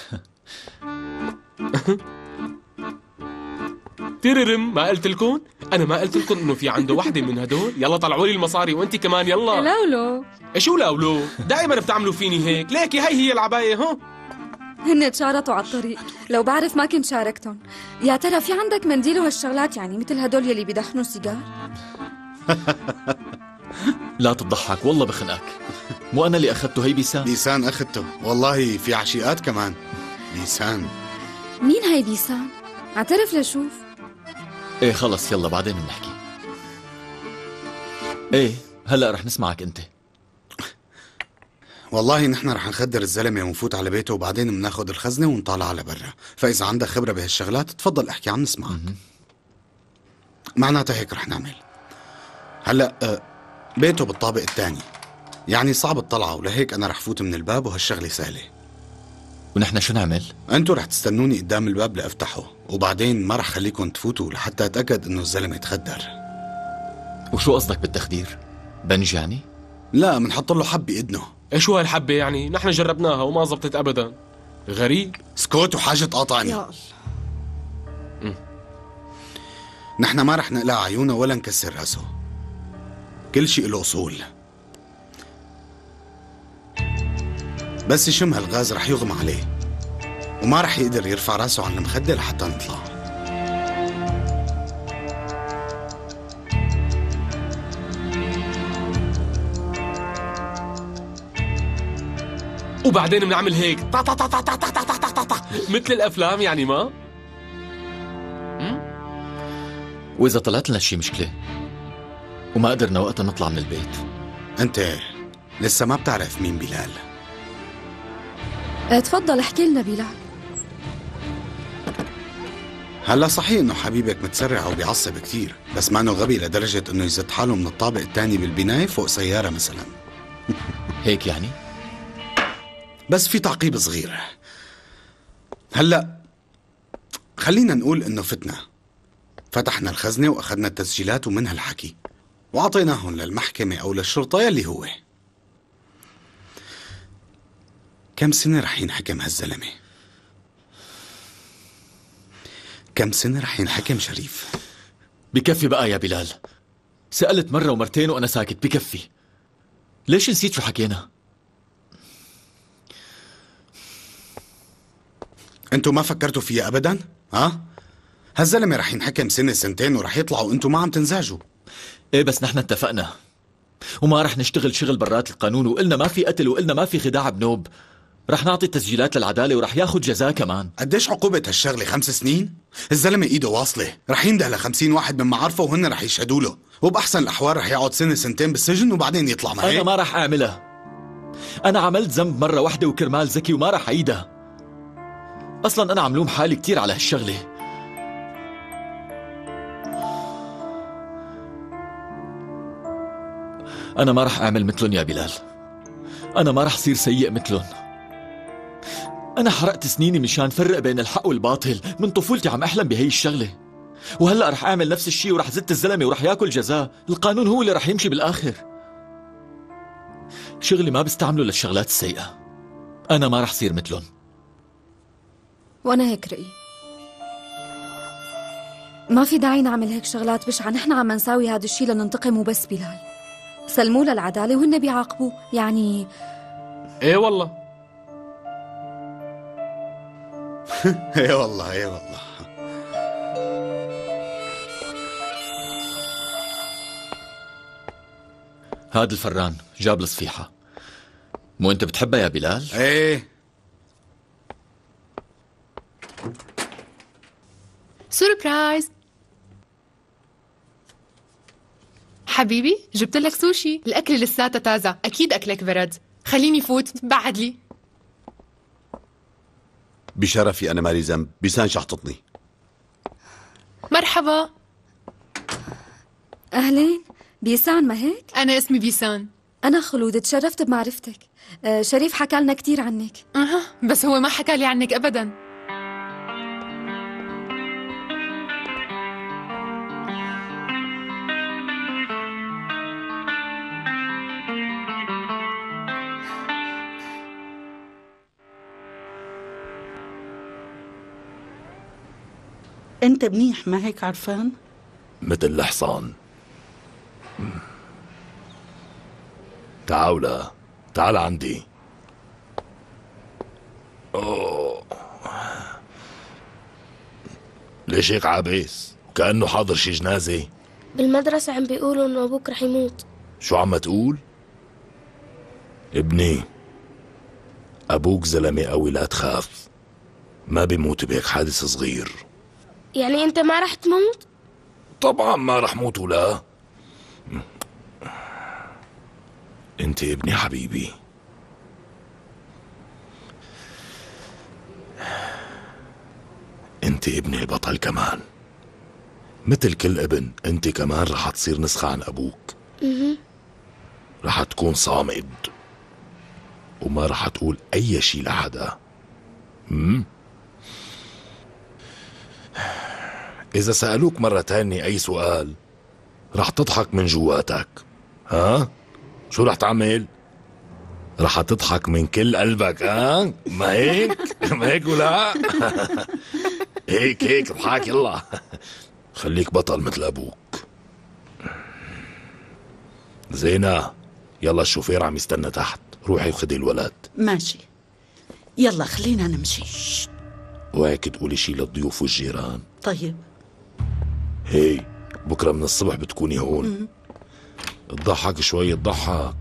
تررم، ما قلت لكم؟ انا ما قلت لكم انه في عنده وحده من هدول؟ يلا طلعوا لي المصاري وانت كمان يلا. لولو شو لولو؟ دائما بتعملوا فيني هيك، ليكي هي العباية ها. هن تشارطوا على الطريق، لو بعرف ما كنت شاركتهم. يا ترى في عندك منديل وهالشغلات، يعني مثل هدول يلي بيدخنوا سيجار؟ لا تضحك والله بخنقك. مو أنا اللي أخذته، هي بيسان. بيسان أخذته، والله في عشيقات كمان. بيسان. مين هاي بيسان؟ اعترف لشوف. ايه خلص يلا بعدين بنحكي. ايه هلا رح نسمعك انت. والله نحن رح نخدر الزلمه ونفوت على بيته وبعدين بناخذ الخزنه ونطالع على برا، فاذا عندك خبره بهالشغلات تفضل احكي عم نسمعك. معناتها هيك رح نعمل. هلا بيته بالطابق الثاني، يعني صعب الطلعه، ولهيك انا رح فوت من الباب وهالشغله سهله. ونحن شو نعمل؟ انتو رح تستنوني قدام الباب لافتحه، وبعدين ما رح خليكم تفوتوا لحتى اتاكد انه الزلمه تخدر. وشو قصدك بالتخدير؟ بنج يعني؟ لا، منحط له حب باذنه. ايش هو هالحبه يعني؟ نحن جربناها وما زبطت ابدا. غريب. سكوت وحاجه تقاطعني. يا الله. نحن ما رح نقلع عيونه ولا نكسر راسه. كل شيء له اصول. بس يشم هالغاز رح يغمى عليه وما رح يقدر يرفع راسه عن المخدة لحتى نطلع. وبعدين بنعمل هيك طا طا طا طا طا طا طا طا طا مثل الافلام يعني. ما واذا طلعت لنا شي مشكله وما قدرنا وقتها نطلع من البيت؟ انت لسه ما بتعرف مين بلال. تفضل احكي لنا بلال. هلا صحيح انه حبيبك متسرع وبيعصب كتير، بس ما انه غبي لدرجة انه يزت حاله من الطابق الثاني بالبناية فوق سيارة مثلا. هيك يعني؟ بس في تعقيب صغير. هلا خلينا نقول انه فتحنا الخزنة واخذنا التسجيلات ومنها الحكي وعطيناهم للمحكمة او للشرطة يلي هو. كم سنة رح ينحكم هالزلمة؟ كم سنة رح ينحكم شريف؟ بكفي بقى يا بلال. سألت مرة ومرتين وأنا ساكت. بكفي. ليش نسيت شو حكينا؟ انتوا ما فكرتوا فيها أبدا؟ ها؟ هالزلمة رح ينحكم سنة سنتين ورح يطلع وانتوا ما عم تنزعجوا. ايه بس نحن اتفقنا وما رح نشتغل شغل برات القانون، وقلنا ما في قتل وقلنا ما في خداع بنوب. رح نعطي التسجيلات للعدالة ورح ياخد جزاء كمان. قديش عقوبة هالشغلة؟ 5 سنين؟ الزلمة ايده واصلة، رح ينده ل50 واحد من معارفه وهن رح يشهدوا له، وبأحسن الأحوال رح يقعد سنة سنتين بالسجن وبعدين يطلع معي. أنا ما رح أعملها. أنا عملت ذنب مرة واحدة وكرمال ذكي وما رح أعيدها. أصلا أنا عملوم حالي كتير على هالشغلة. أنا ما رح أعمل مثلن يا بلال. أنا ما رح صير سيء مثلن. أنا حرقت سنيني مشان فرق بين الحق والباطل. من طفولتي عم أحلم بهي الشغلة، وهلأ رح أعمل نفس الشي ورح زت الزلمة ورح ياكل جزاء. القانون هو اللي رح يمشي بالآخر. شغلي ما بستعمله للشغلات السيئة. أنا ما رح صير مثلن. وأنا هيك رأيي. ما في داعي نعمل هيك شغلات بشعة. نحن عم نساوي هذا الشي لننتقم وبس. بلال سلموه للعدالة وهن بيعاقبوه يعني. ايه والله. ايه والله ايه والله. هاد الفران جاب الصفيحة. مو انت بتحبها يا بلال؟ ايه. سوربرايز حبيبي، جبت لك سوشي. الأكل لساته تازة، أكيد أكلك برد. خليني فوت بعد لي. بشرفي، أنا مالي ذنب. بيسان شحطتني. مرحبا. أهلين. بيسان ما هيك؟ أنا اسمي بيسان. أنا خلود، تشرفت بمعرفتك. شريف حكى لنا كتير عنك. بس هو ما حكى لي عنك أبدا. انت منيح ما هيك عرفان؟ مثل الحصان. تعال تعال عندي. أوه. ليش هيك عابس؟ كأنه حاضر شي جنازة. بالمدرسة عم بيقولوا انه ابوك رح يموت. شو عم تقول؟ ابني، ابوك زلمة قوي، لا تخاف، ما بيموت بهيك حادث صغير. يعني انت ما رح تموت؟ طبعا ما رح موت ولا. انت ابني حبيبي، انت ابني البطل كمان. مثل كل ابن انت كمان رح تصير نسخة عن ابوك. رح تكون صامد وما رح تقول اي شي لحدا. اذا سألوك مرة تانية اي سؤال رح تضحك من جواتك. ها؟ شو رح تعمل؟ رح تضحك من كل قلبك. ها؟ ما هيك؟ ما هيك ولا؟ هيك هيك اضحك يلا. خليك بطل مثل ابوك. زينة، يلا الشوفير عم يستنى تحت، روحي وخدي الولد. ماشي، يلا خلينا نمشي. وهيك تقولي شي للضيوف والجيران. طيب. هي بكره من الصبح بتكوني هون. تضحك شوي، تضحك.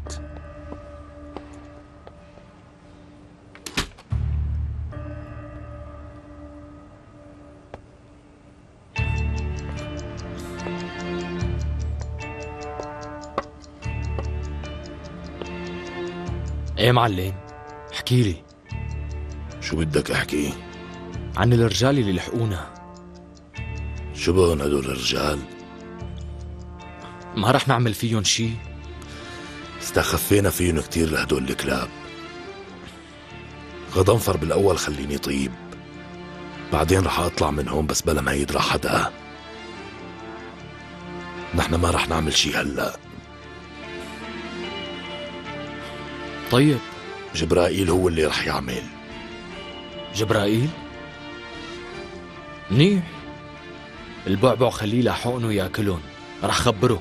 ايه معلم، احكي لي. شو بدك احكي؟ عن الرجال اللي لحقونا. شو بهن هدول الرجال؟ ما رح نعمل فيهم شي؟ استخفينا فيهم كتير لهدول الكلاب. غضنفر بالاول خليني طيب، بعدين رح اطلع من هون بس بلا ما يدرى حدا. نحن ما رح نعمل شي هلا. طيب جبرائيل هو اللي رح يعمل. جبرائيل؟ منيح. البعبع خليه لحقنه ياكلهم، رح خبره.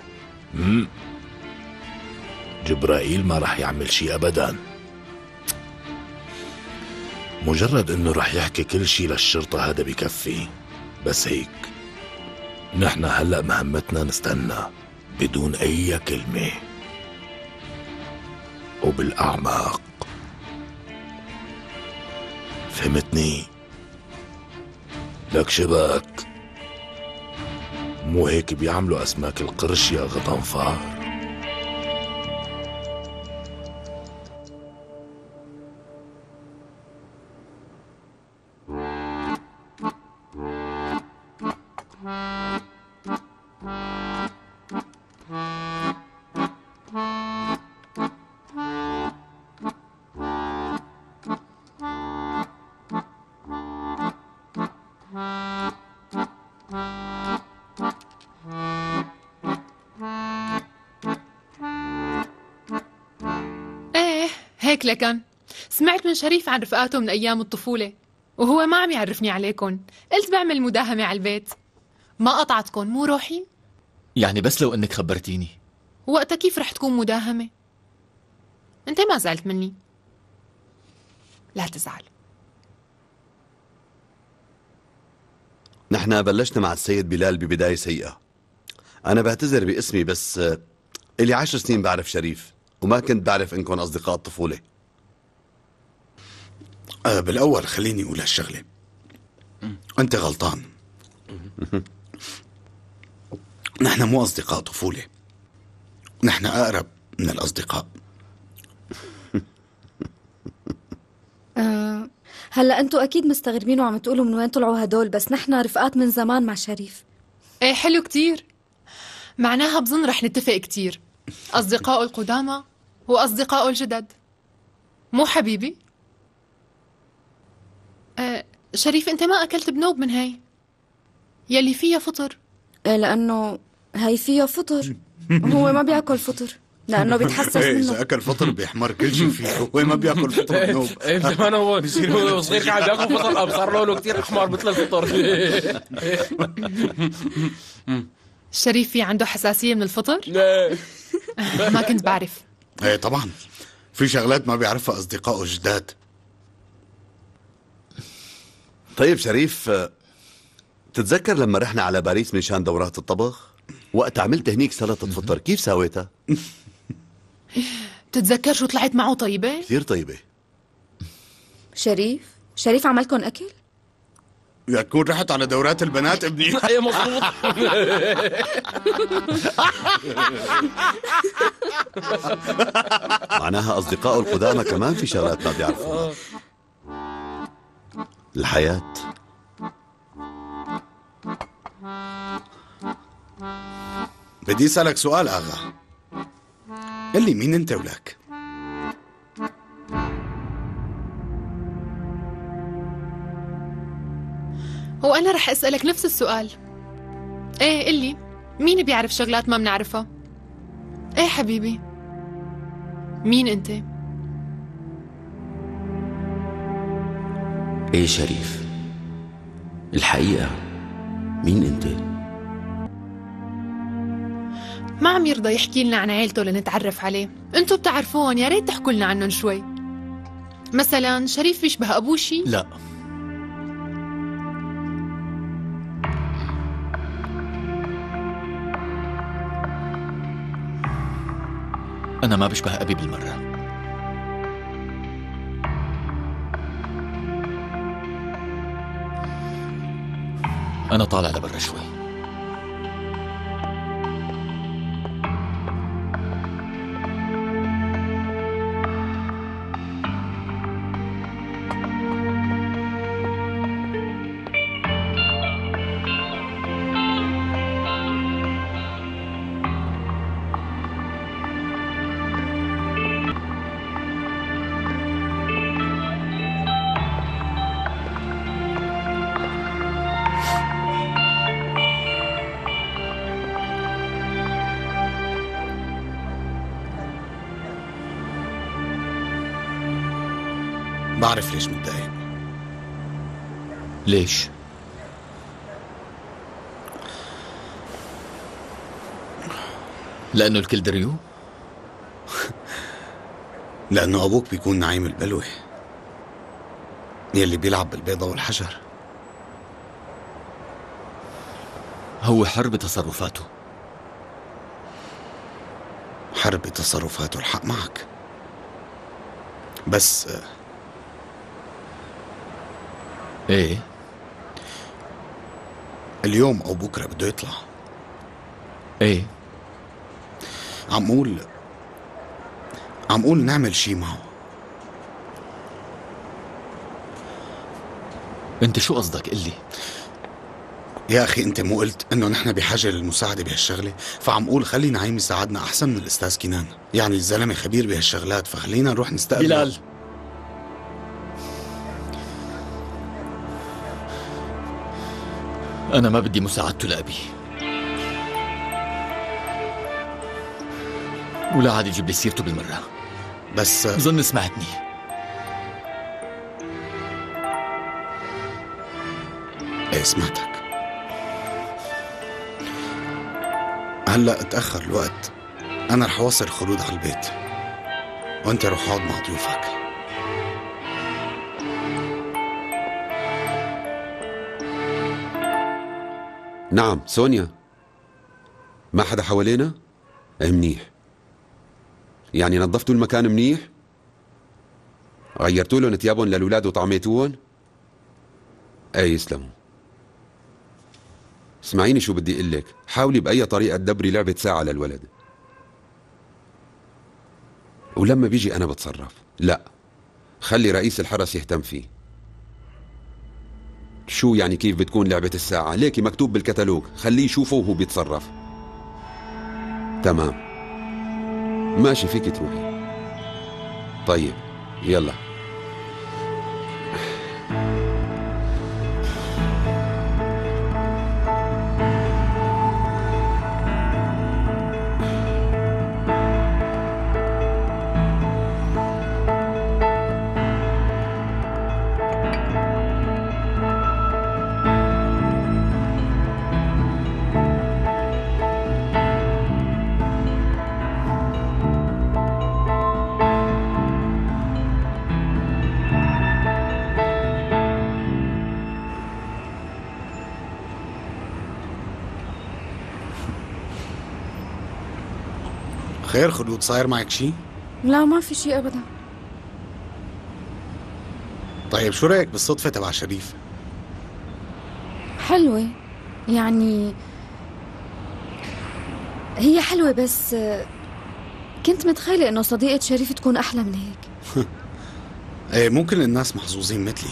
جبرائيل ما رح يعمل شي ابدا، مجرد انه رح يحكي كل شي للشرطة هذا بكفي. بس هيك نحن هلأ مهمتنا نستنى بدون اي كلمة وبالأعماق. فهمتني؟ لك شبك، مو هيك بيعملوا أسماك القرش يا غضنفار؟ هيك لكن سمعت من شريف عن رفقاته من أيام الطفولة، وهو ما عم يعرفني عليكن. قلت بعمل مداهمة على البيت. ما قطعتكن مو روحي؟ يعني بس لو انك خبرتيني. وقتها كيف رح تكون مداهمة؟ انت ما زعلت مني، لا تزعل. نحن بلشنا مع السيد بلال ببداية سيئة. أنا بعتذر باسمي، بس إلي 10 سنين بعرف شريف، وما كنت بعرف إنكم أصدقاء الطفولة. بالأول خليني أقول هالشغلة، أنت غلطان. نحن مو أصدقاء طفولة، نحن أقرب من الأصدقاء. هلا انتوا اكيد مستغربين وعم تقولوا من وين طلعوا هدول، بس نحن رفقات من زمان مع شريف. ايه حلو كتير، معناها بظن رح نتفق كتير. أصدقاء القدامى وأصدقاء الجدد، مو حبيبي؟ شريف انت ما أكلت بنوب من هاي يلي فيها فطر. لأنه هاي فيها فطر. هو ما بياكل فطر. لأنه بيتحسس إيه، منه. إذا أكل فطر بيحمر كل شيء فيه، هو ما بياكل فطر بنوب. إيه زمان هو بيصير هو صغير كان بياكل فطر ابصر لونه كثير احمر مثل الفطر. شريف في عنده حساسية من الفطر؟ ما كنت بعرف. ايه طبعا، في شغلات ما بيعرفها أصدقائه الجداد. طيب شريف، تتذكر لما رحنا على باريس مشان دورات الطبخ؟ وقت عملت هنيك سلطة فطر، كيف سويتها؟ بتتذكر شو طلعت معه طيبة؟ كثير طيبة. شريف عملكن أكل؟ يكون رحت على دورات البنات ابني. ايه مظبوط. معناها أصدقائه القدامى كمان في شغلات ما بيعرفوها. الحياة. بدي أسألك سؤال آغا، قل لي مين أنت ولك؟ وأنا رح أسألك نفس السؤال. إيه قلي، مين بيعرف شغلات ما بنعرفها؟ إيه حبيبي، مين أنت؟ ايه شريف، الحقيقة مين انت؟ ما عم يرضى يحكي لنا عن عيلته لنتعرف عليه. انتو بتعرفون، يا ريت تحكوا لنا عنهم شوي. مثلا شريف بيشبه أبوه شي؟ لا. أنا ما بشبه أبي بالمرة. أنا طالع لبرا شوي. بعرف ليش متضايق. ليش؟ لأنه الكل دريو؟ لأنه أبوك بيكون نعيم البلوي، يلي بيلعب بالبيضة والحجر. هو حر بتصرفاته. حر بتصرفاته، الحق معك، بس ايه اليوم او بكره بده يطلع. ايه عم قول نعمل شي معه. انت شو قصدك؟ قلي. يا اخي انت مو قلت انه نحن بحاجه للمساعده بهالشغله؟ فعم قول خلي نعيم يساعدنا احسن من الاستاذ كنان، يعني الزلمه خبير بهالشغلات، فخلينا نروح نستقبله. بلال، أنا ما بدي مساعدته لأبي، ولا عاد يجيب لي سيرته بالمرة. بس ظن سمعتني. ايه سمعتك. هلا اتأخر الوقت، أنا رح أوصل خلود على البيت، وأنت روح اقعد مع ضيوفك. نعم سونيا، ما حدا حوالينا؟ ايه منيح. يعني نظفتوا المكان منيح؟ غيرتوا لهم ثيابهم للولاد وطعميتوهم؟ ايه يسلموا. اسمعيني شو بدي اقول لك، حاولي بأي طريقة تدبري لعبة ساعة للولد، ولما بيجي أنا بتصرف. لا، خلي رئيس الحرس يهتم فيه. شو يعني كيف بتكون لعبة الساعة؟ ليكي مكتوب بالكتالوج، خليه يشوفه وهو بيتصرف. تمام، ماشي، فيك تروحي. طيب يلا. خير خلود، صاير معك شي؟ لا ما في شيء ابدا. طيب شو رايك بالصدفة تبع شريف؟ حلوة يعني، هي حلوة بس كنت متخيلة انه صديقة شريف تكون احلى من هيك. ايه ممكن الناس محظوظين مثلي.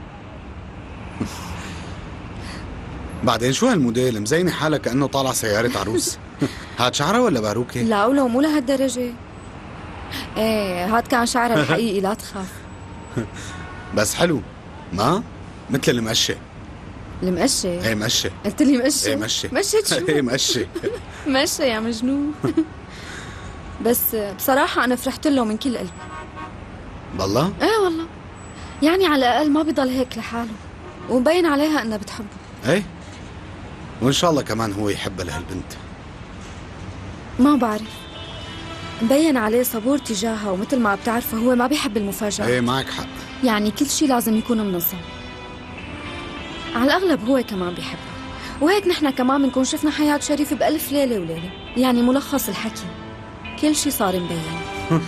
بعدين شو هالموديل مزينة حالها كأنه طالع سيارة عروس. هاد شعرها ولا باروكة؟ لا ولو مو لهالدرجة. ايه هاد كان شعرها الحقيقي لا تخاف. بس حلو ما؟ مثل المقشة. المقشة؟ ايه مقشة. قلت لي مقشة؟ ايه مقشة. مقشة شو؟ ايه مقشة. مقشة يا مجنون. بس بصراحة أنا فرحت له من كل قلبي. والله؟ ايه والله، يعني على الأقل ما بيضل هيك لحاله، ومبين عليها إنها بتحبه. ايه، وإن شاء الله كمان هو يحبها لهالبنت. ما بعرف، مبين عليه صبور تجاهها، ومثل ما بتعرفه هو ما بيحب المفاجآت. ايه معك حق. يعني كل شيء لازم يكون منظم. على الأغلب هو كمان بيحبها، وهيك نحن كمان بنكون شفنا حياة شريف بألف ليلة وليلة. يعني ملخص الحكي كل شيء صار مبين.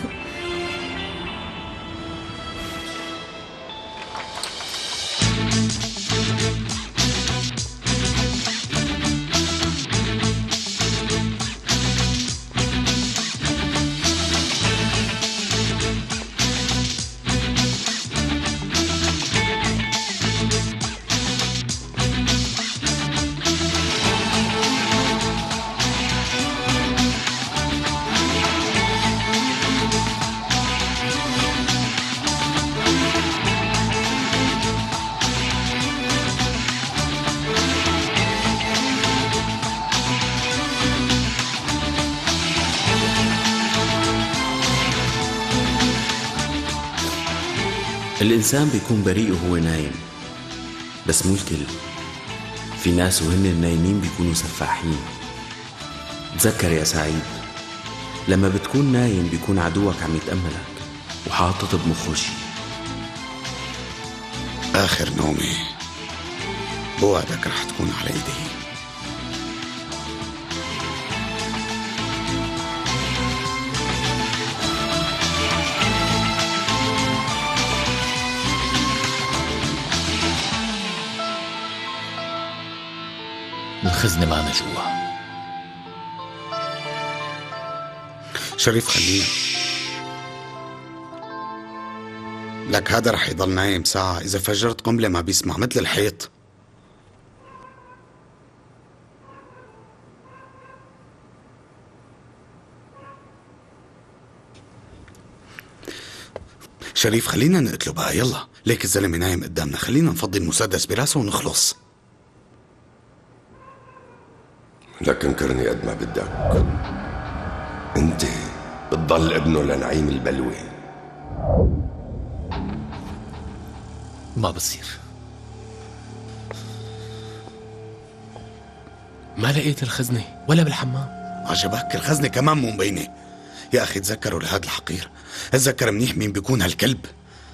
الإنسان بيكون بريء وهو نايم، بس مو الكل. في ناس وهن نايمين بيكونوا سفاحين. تذكر يا سعيد، لما بتكون نايم بيكون عدوك عم يتأملك وحاطط بمخه شي. آخر نومي بوعدك رح تكون على إيدي. الخزنة معنا جوا. شريف خليه لك، هذا رح يضل نايم ساعة، إذا فجرت قنبلة ما بيسمع مثل الحيط. شريف خلينا نقتله بقى، يلا ليك الزلمة نايم قدامنا، خلينا نفضي المسدس براسه ونخلص. لك انكرني قد ما بدك، انت بتضل ابنه لنعيم البلوي. ما بصير. ما لقيت الخزنة ولا بالحمام. عجبك؟ الخزنة كمان مو مبينة. يا أخي تذكروا لهذا الحقير، اتذكر منيح مين بيكون هالكلب.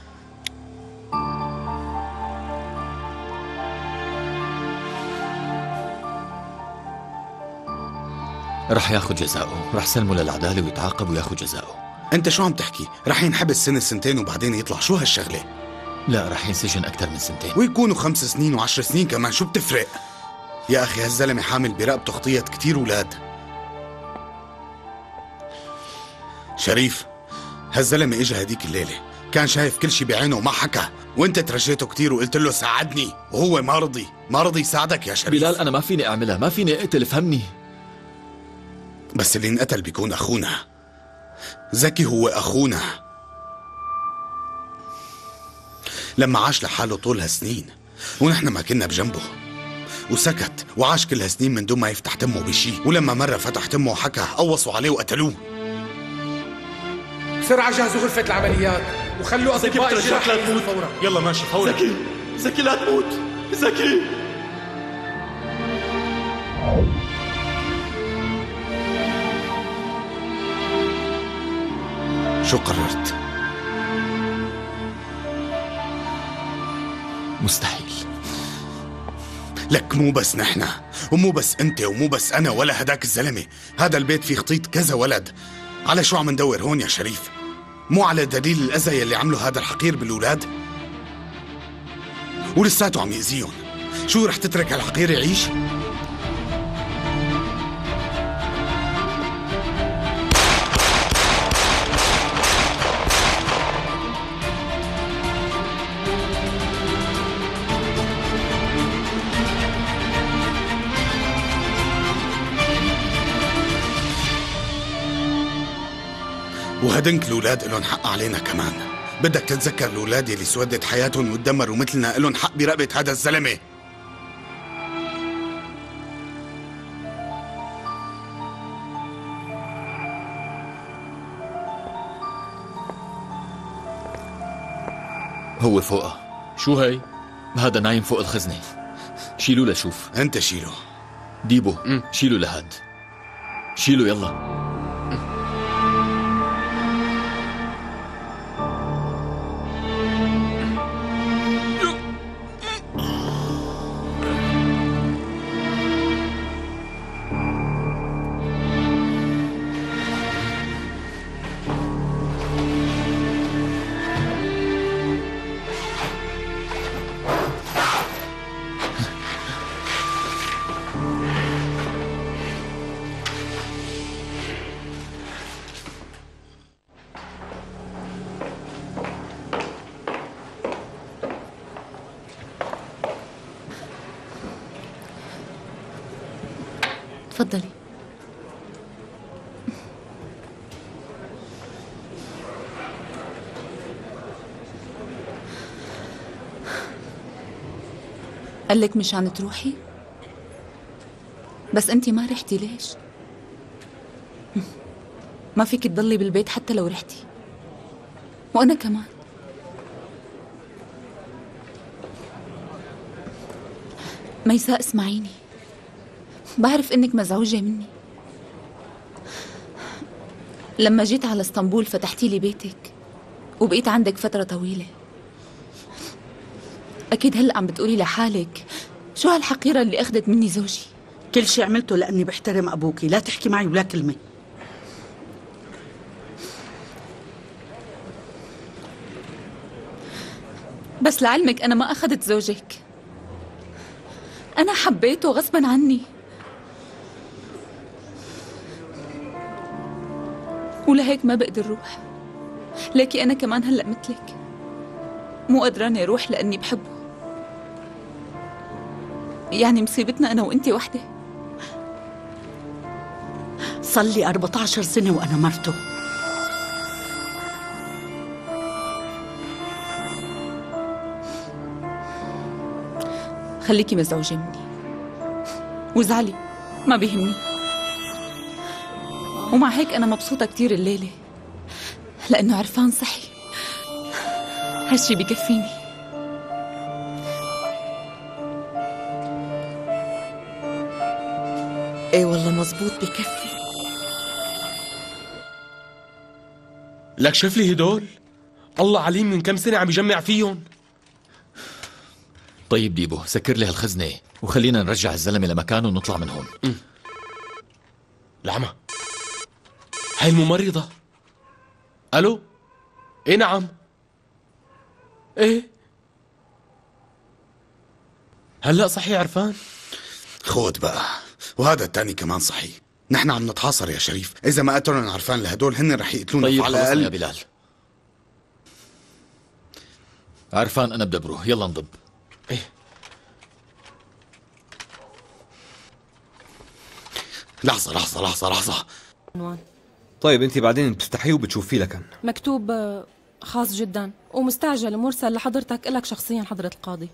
رح ياخد جزاؤه، رح سلمه للعدالة ويتعاقب وياخد جزاؤه. انت شو عم تحكي؟ رح ينحبس سنة سنتين وبعدين يطلع، شو هالشغلة؟ لا رح ينسجن أكثر من سنتين، ويكونوا 5 سنين و10 سنين كمان، شو بتفرق؟ يا أخي هالزلمة حامل برقبته خطية كتير ولاد. شريف، هالزلمة اجا هديك الليلة كان شايف كل شي بعينه وما حكى، وانت ترجيته كتير وقلت له ساعدني وهو ما رضي يساعدك يا شريف. بلال أنا ما فيني أعملها، ما فيني أقتل، فهمني. بس اللي انقتل بيكون أخونا زكي، هو أخونا. لما عاش لحاله طول هالسنين ونحن ما كنا بجنبه، وسكت وعاش كل هالسنين من دون ما يفتح تمه بشي، ولما مرة فتح تمه وحكى قوصوا عليه وقتلوه. بسرعة جهزوا غرفة العمليات وخلوا أطباء الجراحة لا تموت فورا. يلا ماشي فورا. زكي لا تموت، زكي. شو قررت؟ مستحيل. لك مو بس نحن، ومو بس انت، ومو بس انا، ولا هداك الزلمة. هذا البيت فيه خطيط كذا ولد على شو عم ندور هون يا شريف؟ مو على دليل الأذى يلي عمله هذا الحقير بالأولاد؟ ولساته عم يأذيهم. شو رح تترك هالحقير يعيش؟ وهدنك الأولاد إلهم حق علينا كمان. بدك تتذكر الأولاد يلي سودت حياتهم وتدمروا مثلنا إلهم حق برقبة هذا الزلمة. هو فوقها. شو هي؟ هذا نايم فوق الخزنة. شيلوا لشوف. أنت شيله. ديبو شيلوا لهاد. شيلوا يلا. تفضلي. قال لك مشان تروحي؟ بس انتي ما رحتي ليش؟ ما فيك تضلي بالبيت حتى لو رحتي. وانا كمان. ميساء اسمعيني، بعرف انك مزعوجة مني. لما جيت على اسطنبول فتحتي لي بيتك وبقيت عندك فترة طويلة. اكيد هلأ عم بتقولي لحالك شو هالحقيرة اللي اخذت مني زوجي. كل شي عملته لاني بحترم ابوكي، لا تحكي معي ولا كلمة. بس لعلمك انا ما اخذت زوجك، انا حبيته غصبا عني. ولهيك ما بقدر روح. لكن أنا كمان هلأ مثلك مو قدرانة أروح لأني بحبه. يعني مصيبتنا أنا وأنتي وحدة. صار لي 14 سنة وأنا مرته. خليكي مزعوجة مني وزعلي، ما بيهمني. ومع هيك أنا مبسوطة كتير الليلة لأنه عرفان صحي. هالشي بكفيني. ايه والله مزبوط بكفي. لك شوف لي هدول، الله عليم من كم سنة عم يجمع فيهم. طيب ديبو سكر لي هالخزنة وخلينا نرجع الزلمة لمكانه ونطلع من هون. العمى، هاي الممرضة. الو، ايه نعم، ايه هلا صحي عرفان؟ خود بقى، وهذا التاني كمان صحي. نحن عم نتحاصر يا شريف، إذا ما قتلوا عرفان لهدول هن رح يقتلونا. طيب على الأقل يا بلال. عرفان أنا بدي بروح، يلا نضب. ايه لحظة لحظة لحظة لحظة. طيب انت بعدين بتفتحيه وبتشوفيه لكن مكتوب خاص جدا ومستعجل ومرسل لحضرتك إلك شخصيا حضرة القاضي.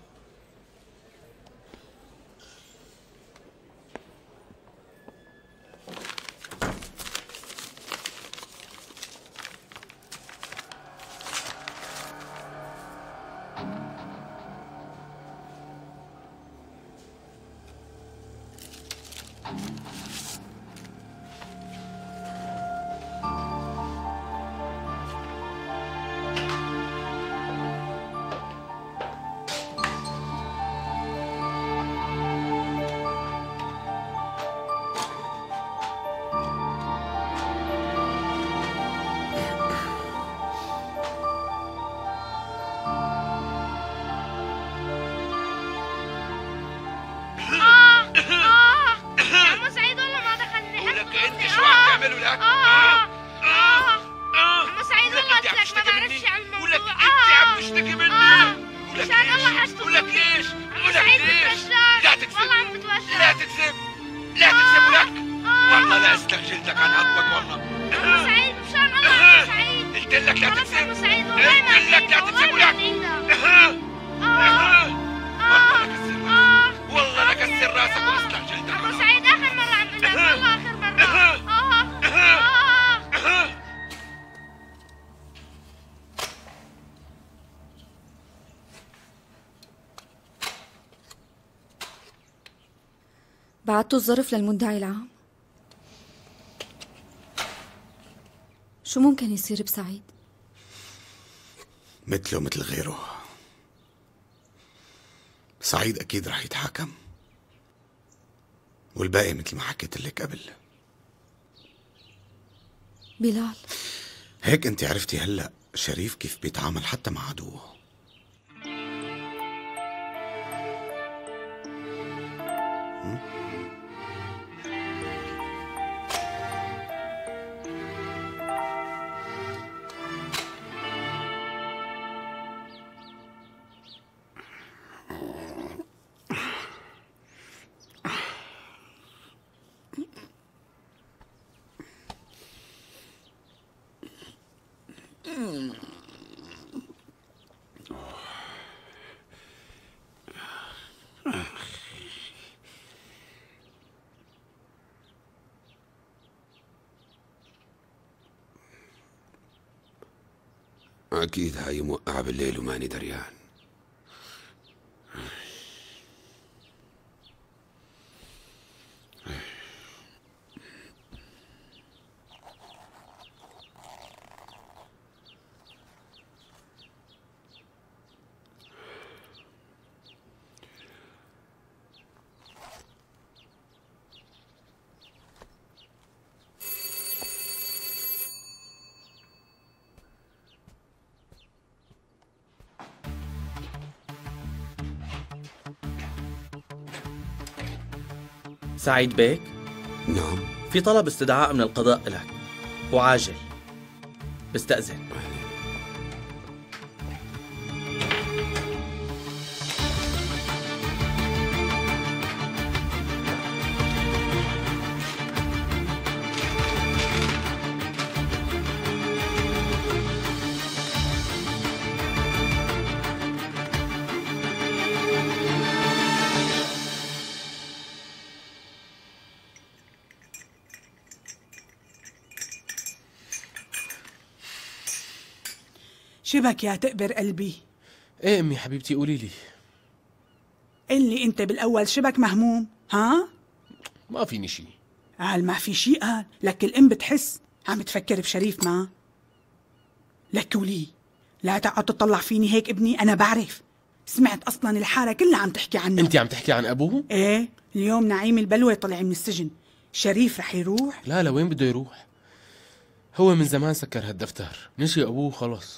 لا تكذب لا تكذب ولك والله لا استخجلتك عن عضمك والله. أبو سعيد مشان الله أبو سعيد. قلت لك لا تكذب. أبو سعيد والله ما قلت لك لا تكذب ولك. والله لكسر راسك واستعجلتك. أبو سعيد آخر مرة عم بقول لك والله آخر مرة. بعتوا الظرف للمدعي العام؟ شو ممكن يصير بسعيد؟ مثله مثل غيره. سعيد أكيد رح يتحاكم، والباقي مثل ما حكيت لك قبل. بلال، هيك أنت عرفتي هلأ شريف كيف بيتعامل حتى مع عدوه. أكيد هاي موقعة بالليل وماني دريان. سعيد بيك؟ نعم. في طلب استدعاء من القضاء لك وعاجل. بستأذن. شبك يا تقبر قلبي؟ ايه امي حبيبتي قولي لي. قلي انت بالاول شبك مهموم؟ ها؟ ما فيني شي. قال ما في شي. قال لك الام بتحس عم تفكر بشريف. ما لك ولي لا تقعد تطلع فيني هيك ابني. انا بعرف، سمعت اصلا الحاره كلها عم تحكي عنه. انت عم تحكي عن ابوه؟ ايه، اليوم نعيم البلوه طلع من السجن. شريف رح يروح. لا وين بده يروح؟ هو من زمان سكر هالدفتر، نسي ابوه خلص.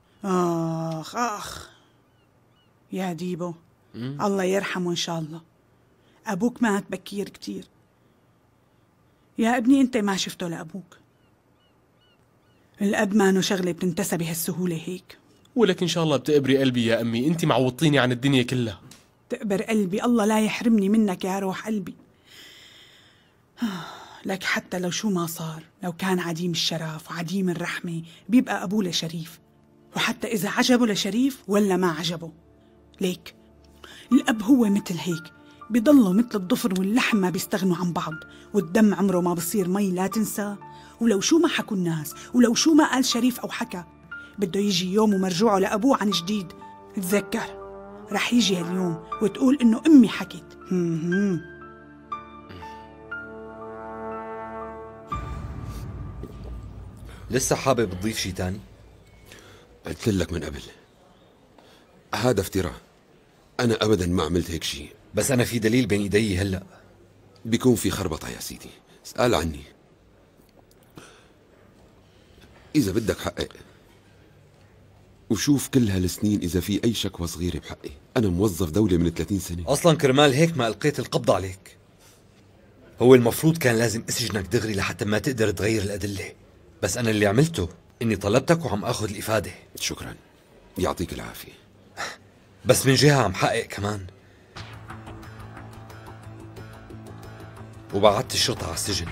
آخ يا ديبو، الله يرحمه إن شاء الله. أبوك مات بكير كتير يا ابني. أنت ما شفته لأبوك. الأب ما شغلة بتنتسى بهالسهولة هيك. ولك إن شاء الله بتقبري قلبي يا أمي، أنت معوضتيني عن الدنيا كلها. تقبر قلبي، الله لا يحرمني منك يا روح قلبي. لك حتى لو شو ما صار، لو كان عديم الشرف وعديم الرحمة، بيبقى أبوه لشريف. وحتى إذا عجبه لشريف ولا ما عجبه. ليك الأب هو مثل هيك، بيضلوا مثل الضفر واللحم ما بيستغنوا عن بعض، والدم عمره ما بصير مي لا تنسى. ولو شو ما حكوا الناس، ولو شو ما قال شريف أو حكى، بده يجي يوم ومرجوعه لأبوه عن جديد. تذكر رح يجي هاليوم وتقول إنه أمي حكت. لسه حابب تضيف شي تاني؟ قلت لك من قبل، هذا افتراء. أنا أبدا ما عملت هيك شيء. بس أنا في دليل بين إيدي هلأ. بيكون في خربطة يا سيدي، اسأل عني. إذا بدك حقق وشوف كل هالسنين إذا في أي شكوى صغيرة بحقي. أنا موظف دولة من 30 سنة. أصلا كرمال هيك ما ألقيت القبض عليك. هو المفروض كان لازم أسجنك دغري لحتى ما تقدر تغير الأدلة. بس أنا اللي عملته إني طلبتك وعم أخذ الإفادة. شكرا، يعطيك العافية. بس من جهة عم حقق كمان. وبعت الشرطة على السجن.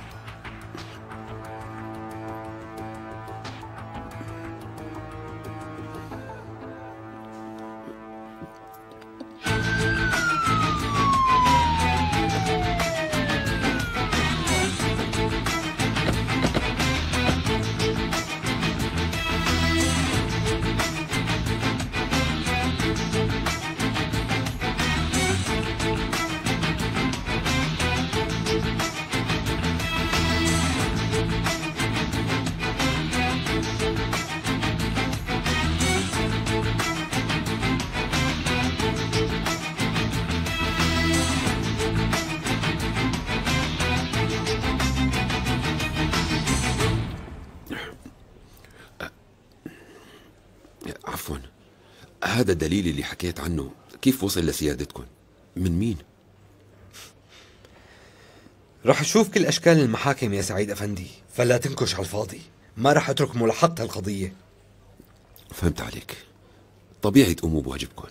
عفوا، هذا الدليل اللي حكيت عنه كيف وصل لسيادتكم؟ من مين؟ رح اشوف كل اشكال المحاكم يا سعيد افندي، فلا تنكش على الفاضي. ما رح اترك ملاحقة القضية. فهمت عليك. طبيعي تقوموا بواجبكم.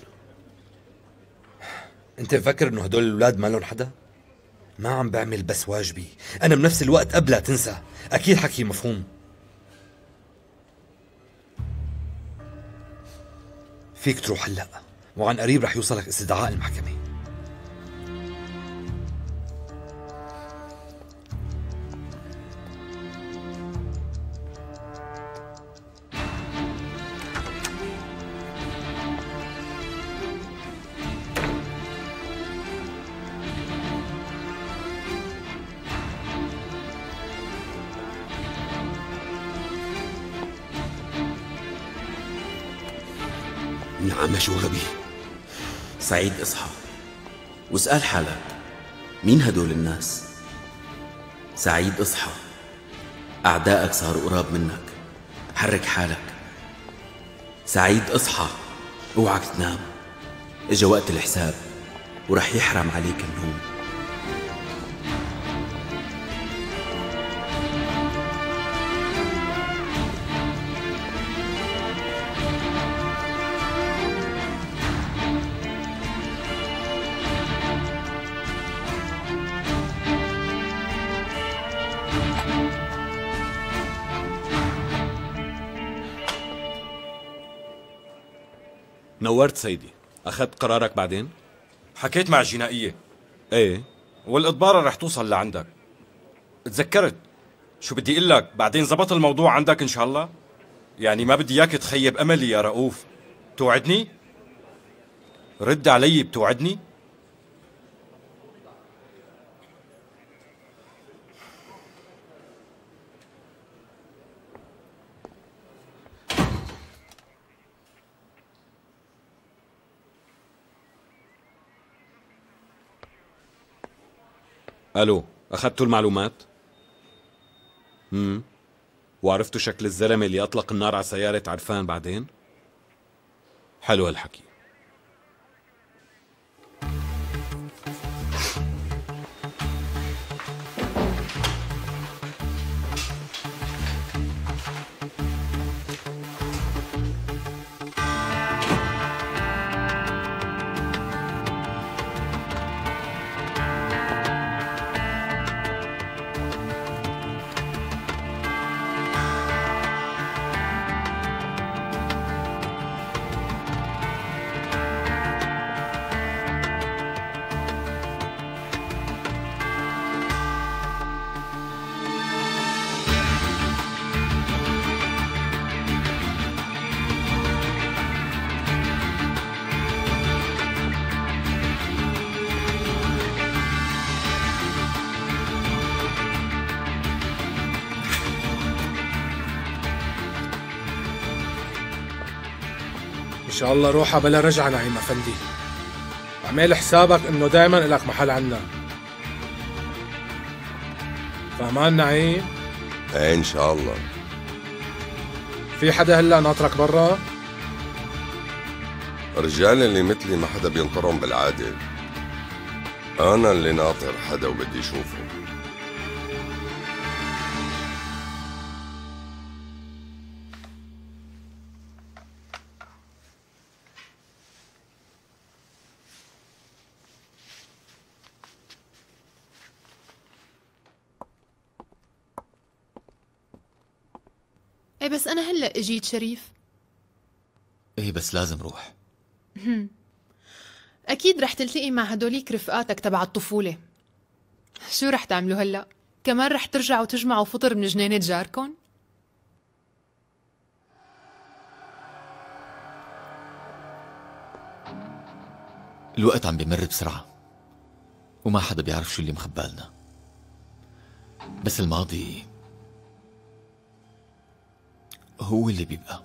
انت مفكر انه هدول الاولاد ما لهم حدا؟ ما عم بعمل بس واجبي، انا بنفس الوقت قبل لا تنسى. اكيد حكي مفهوم. فيك تروح هلا، وعن قريب رح يوصلك استدعاء المحكمة. نعم شو غبي. سعيد اصحى واسأل حالك مين هدول الناس؟ سعيد اصحى، أعدائك صاروا قراب منك، حرك حالك. سعيد اصحى، اوعك تنام، اجا وقت الحساب ورح يحرم عليك النوم. نورت سيدي. أخذت قرارك بعدين؟ حكيت مع الجنائية. ايه، والإضبارة رح توصل لعندك. تذكرت شو بدي اقول لك، بعدين زبط الموضوع عندك إن شاء الله. يعني ما بدي إياك تخيب أملي يا رؤوف. توعدني؟ رد علي، بتوعدني؟ الو، اخذتوا المعلومات؟ وعرفتوا شكل الزلمه اللي اطلق النار على سياره عرفان بعدين؟ حلو هالحكي. إن شاء الله روحها بلا رجعة نعيم أفندي. اعمل حسابك إنه دايما إلك محل عنا. فهمان نعيم؟ ايه ان شاء الله. في حدا هلا ناطرك برا؟ الرجال اللي مثلي ما حدا بينطرهم بالعادة. أنا اللي ناطر حدا وبدي أشوفه. بس أنا هلأ اجيت شريف. ايه بس لازم روح. أكيد رح تلتقي مع هدوليك رفقاتك تبع الطفولة. شو رح تعملوا هلأ؟ كمان رح ترجعوا تجمعوا فطر من جنينة جاركن؟ الوقت عم بيمر بسرعة وما حدا بيعرف شو اللي مخبالنا، بس الماضي هو اللي بيبقى.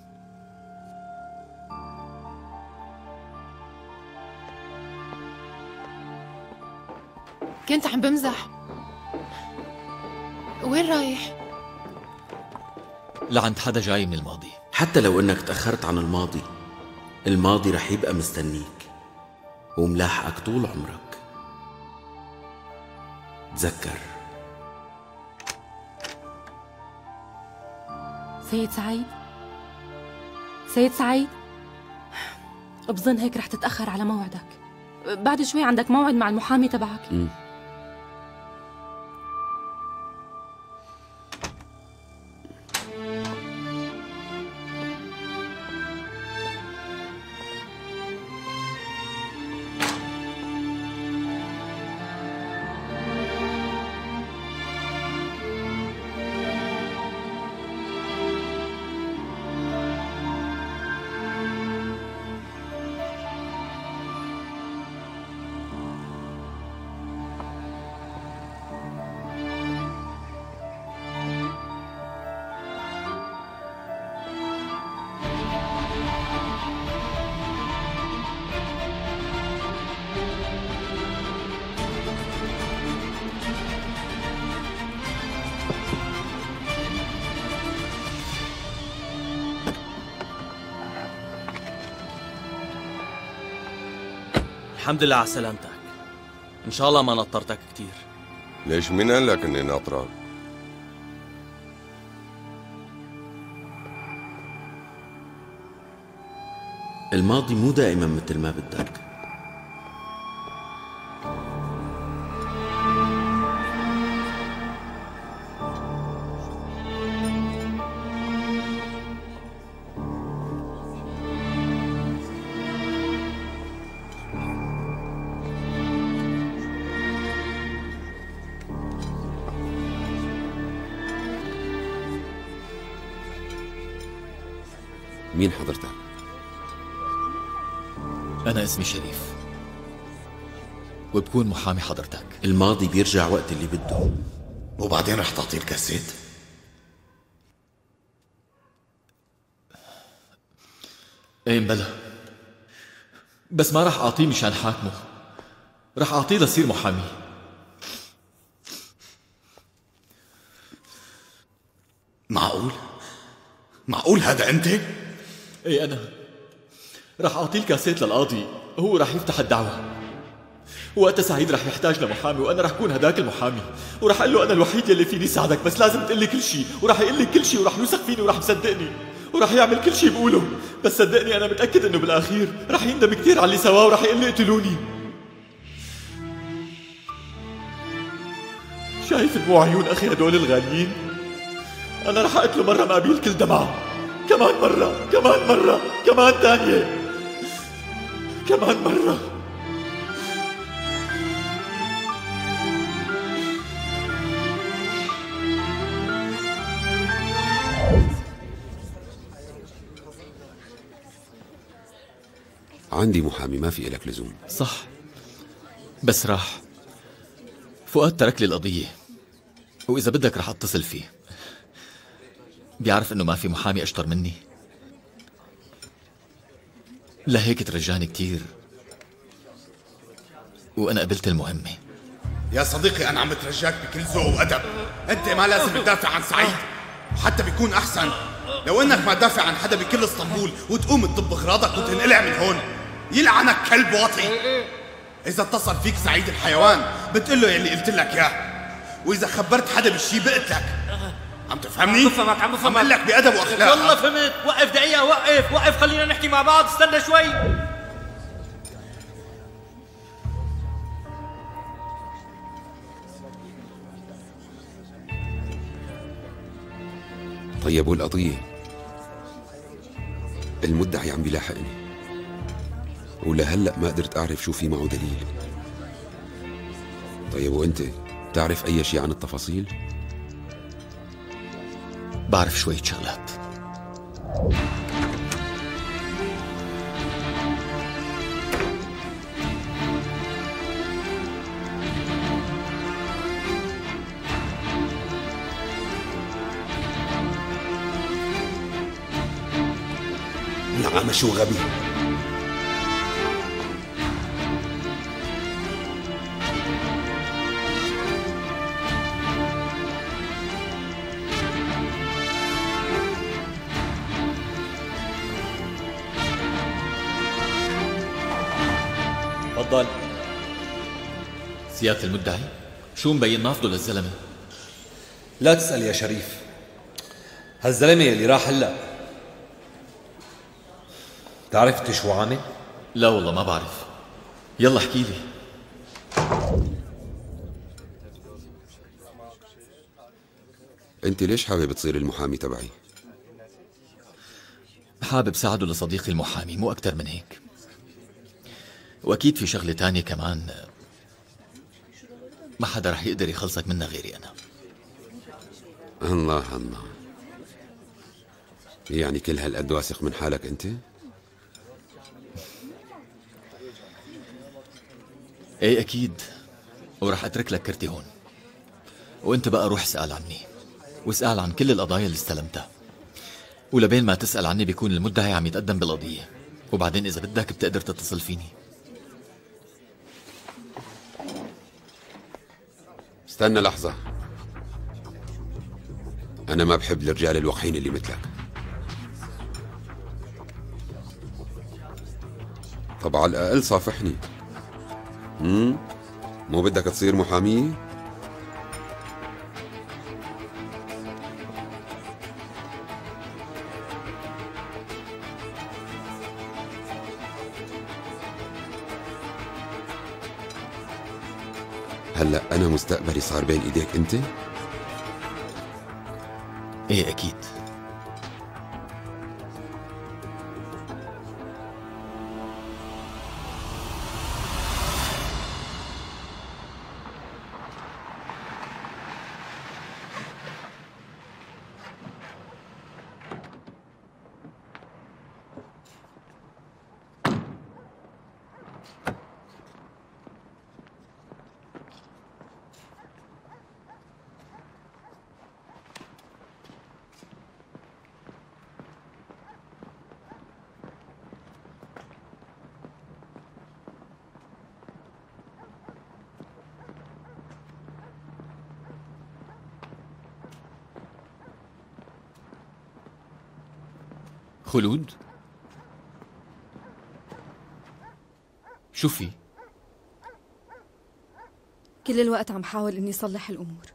كنت عم بمزح. وين رايح؟ لعند حدا جاي من الماضي. حتى لو انك تأخرت عن الماضي، الماضي رح يبقى مستنيك وملاحقك طول عمرك. تذكر. سيد سعيد، سيد سعيد، بظن هيك رح تتأخر على موعدك. بعد شوي عندك موعد مع المحامي تبعك. الحمد لله على سلامتك. إن شاء الله ما نطرتك كتير. ليش مين قال لك إني ناطرك؟ الماضي مو دائما مثل ما بدك. مين حضرتك؟ أنا اسمي شريف، وبكون محامي حضرتك. الماضي بيرجع وقت اللي بده. وبعدين رح تعطيه الكاسيت؟ ايه بلا، بس ما رح أعطيه مشان حاكمه، رح أعطيه لصير محامي. معقول؟ معقول هذا أنت؟ ايه أنا رح أعطيه الكاسيت للقاضي، هو رح يفتح الدعوة. وقتها سعيد رح يحتاج لمحامي، وأنا رح كون هداك المحامي، ورح أقول له أنا الوحيد يلي فيني ساعدك، بس لازم تقول لي كل شيء، ورح يقول لي كل شيء، ورح يوثق فيني، ورح يصدقني، ورح يعمل كل شيء بقوله. بس صدقني أنا متأكد إنه بالأخير رح يندم كثير على اللي سواه، ورح يقول لي اقتلوني. شايف دموع عيون أخي هدول الغاليين؟ أنا رح أقتله مرة ما أبيل كل دمعة، كمان مرة، كمان مرة، كمان ثانية، كمان مرة. عندي محامي، ما في إلك لزوم. صح، بس راح. فؤاد ترك لي القضية، وإذا بدك رح أتصل فيه. بيعرف إنه ما في محامي أشطر مني، لهيك ترجاني كتير، وأنا قبلت المهمة. يا صديقي أنا عم بترجاك بكل ذوق وأدب، أنت ما لازم تدافع عن سعيد، حتى بيكون أحسن لو إنك ما تدافع عن حدا بكل اسطنبول وتقوم تطب أغراضك وتنقلع من هون. يلعنك كلب واطي. إذا اتصل فيك سعيد الحيوان بتقول له يلي قلت لك إياه، وإذا خبرت حدا بالشي بقتلك. عم تفهمني؟ عم بفهمك، عم بفهمك. عم بقول لك بأدب وأخلاق. والله فهمت. وقف دقيقة، وقف وقف، خلينا نحكي مع بعض، استنى شوي. طيبوا القضية، المدعي عم بيلاحقني، ولهلأ ما قدرت أعرف شو في معه دليل. طيب وأنت بتعرف أي شيء عن التفاصيل؟ بعرف شوية شغلات. نعم شو غبي. تفضل. سيادة المدعي، شو مبين نافضه للزلمة؟ لا تسأل يا شريف، هالزلمة اللي راح هلأ تعرف انت شو عامل؟ لا والله ما بعرف. يلا احكي لي. أنت ليش حابب تصير المحامي تبعي؟ حابب ساعده لصديقي المحامي، مو أكتر من هيك. وأكيد في شغلة تانية كمان ما حدا رح يقدر يخلصك منها غيري أنا. الله الله، يعني كل هالقد واثق من حالك أنت؟ ايه أكيد، ورح أترك لك كرتي هون، وأنت بقى روح اسأل عني، واسأل عن كل القضايا اللي استلمتها، ولبين ما تسأل عني بيكون المدعي عم يتقدم بالقضية، وبعدين إذا بدك بتقدر تتصل فيني. استنى لحظة، أنا ما بحب الرجال الوقحين اللي مثلك. طب على الأقل صافحني. مو بدك تصير محامية؟ هلأ أنا مستقبلي صار بين إيديك أنت؟ ايه أكيد. خلود، شو في؟ كل الوقت عم حاول اني صلح الامور،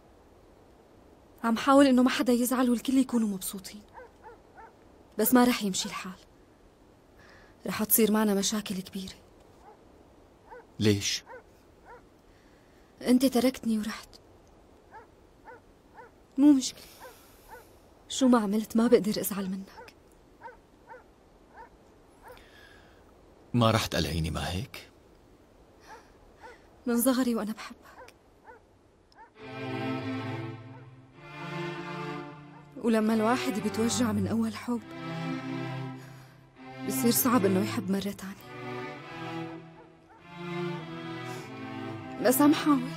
عم حاول انه ما حدا يزعل والكل يكونوا مبسوطين، بس ما رح يمشي الحال. رح تصير معنا مشاكل كبيرة. ليش؟ انت تركتني ورحت، مو مشكلة، شو ما عملت ما بقدر ازعل منك. ما رح تقلعيني ما هيك؟ من صغري وأنا بحبك، ولما الواحد بيتوجع من أول حب بصير صعب إنه يحب مرة تانية. بس عم حاول.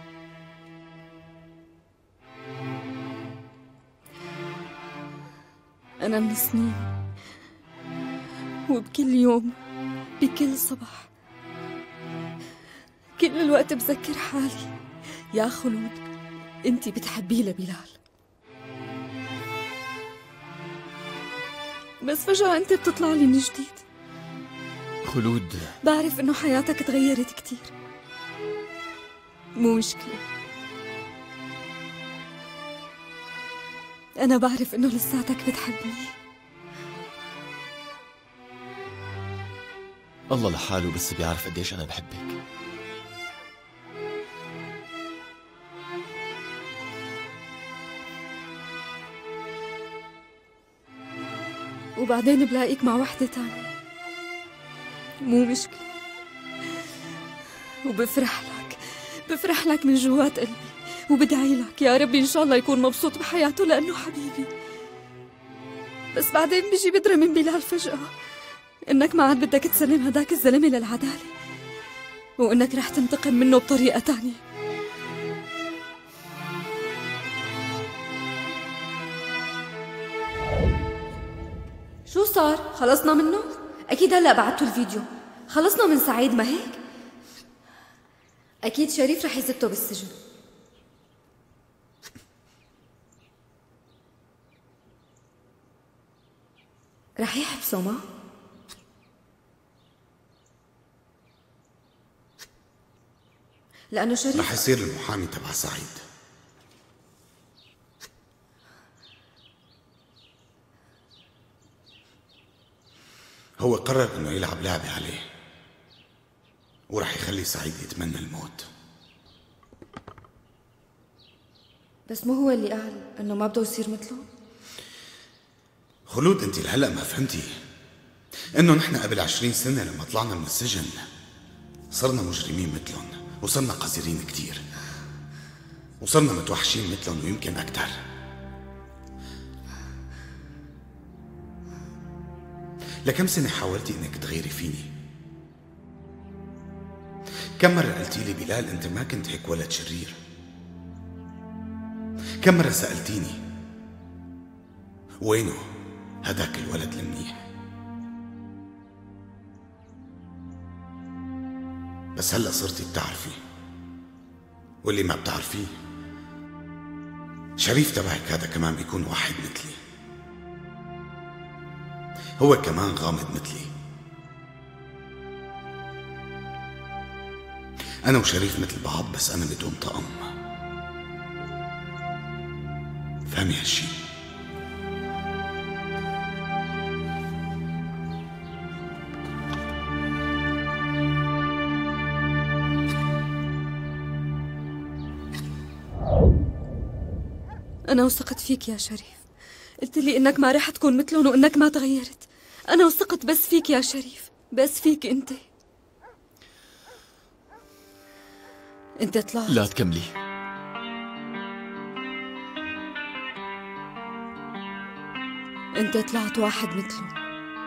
أنا من سنين وبكل يوم بكل صبح كل الوقت بذكر حالي، يا خلود انتي بتحبيه لبلال، بس فجأة انت بتطلع لي من جديد. خلود، بعرف انه حياتك تغيرت كتير، مو مشكلة، أنا بعرف إنه لساتك بتحبني. الله لحاله بس بيعرف قديش أنا بحبك. وبعدين بلاقيك مع وحدة تانية. مو مشكلة، بفرح لك من جوات قلبي، وبدعي لك يا ربي إن شاء الله يكون مبسوط بحياته لأنه حبيبي. بس بعدين بيجي بدرة من بلال فجأة إنك ما عاد بدك تسلم هداك الزلمة للعدالة، وإنك رح تنتقم منه بطريقة تانية. شو صار؟ خلصنا منه؟ أكيد هلأ بعتوا الفيديو. خلصنا من سعيد ما هيك؟ أكيد شريف رح يزته بالسجن. رح يحبسه ما؟ لأنه شريف رح يصير المحامي تبع سعيد. هو قرر انه يلعب لعبة عليه، ورح يخلي سعيد يتمنى الموت. بس مو هو اللي قال انه ما بده يصير مثله؟ خلود، انت لهلا ما فهمتي انه نحن قبل 20 سنة لما طلعنا من السجن صرنا مجرمين مثلهم، وصرنا قذرين كتير، وصرنا متوحشين مثلهم ويمكن اكتر. لكم سنة حاولتي انك تغيري فيني؟ كم مرة قلتي لي بلال انت ما كنت هيك ولد شرير؟ كم مرة سألتيني وينه هداك الولد المنيح؟ بس هلأ صرتي بتعرفي، واللي ما بتعرفيه شريف تبعك هذا كمان بيكون واحد مثلي، هو كمان غامض مثلي. أنا وشريف مثل بعض، بس أنا بدون طقم. فهمي هالشي؟ أنا وثقت فيك يا شريف، قلت لي إنك ما رح تكون مثلهم وإنك ما تغيرت. أنا وثقت بس فيك يا شريف، بس فيك أنت. أنت طلعت. لا تكملي. أنت طلعت واحد مثلهم.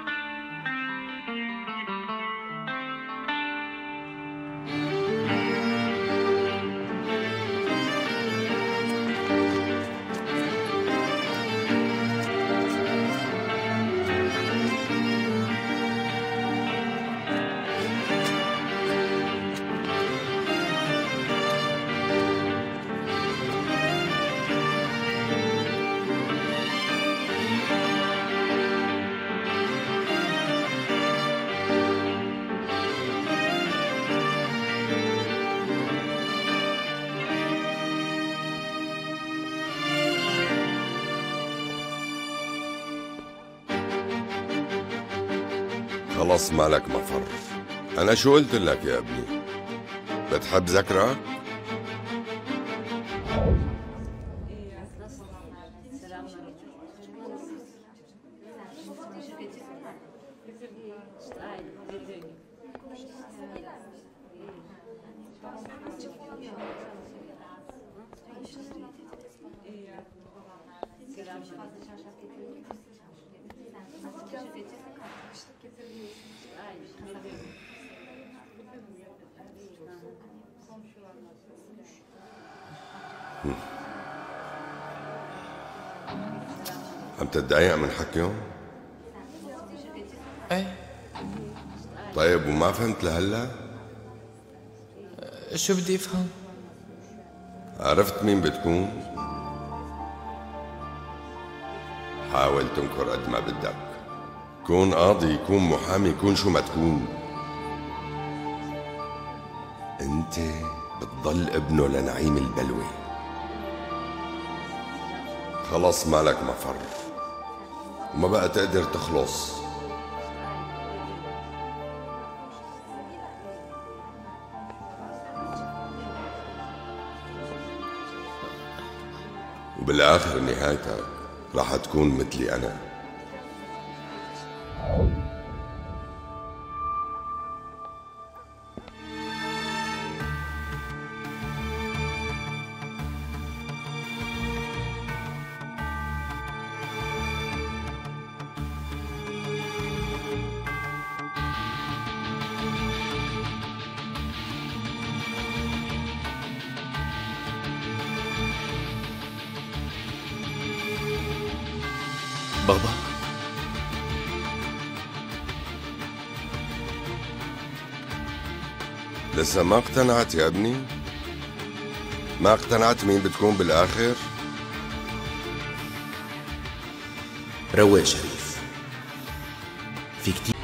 خلص مالك مفر. أنا شو قلت لك يا ابني؟ بتحب ذكرك؟ عم تتضايق من حكيهم؟ ايه. طيب وما فهمت لهلا؟ شو بدي افهم؟ عرفت مين بتكون؟ حاول تنكر قد ما بدك، كون قاضي، كون محامي، كون شو ما تكون، انت بتضل ابنه لنعيم البلوي. خلص مالك مفر وما بقى تقدر تخلص. وبالآخر نهايتك راح تكون مثلي أنا، بابا لسه ما اقتنعت يا ابني؟ ما اقتنعت مين بتكون بالآخر؟ روق شريف، في كتير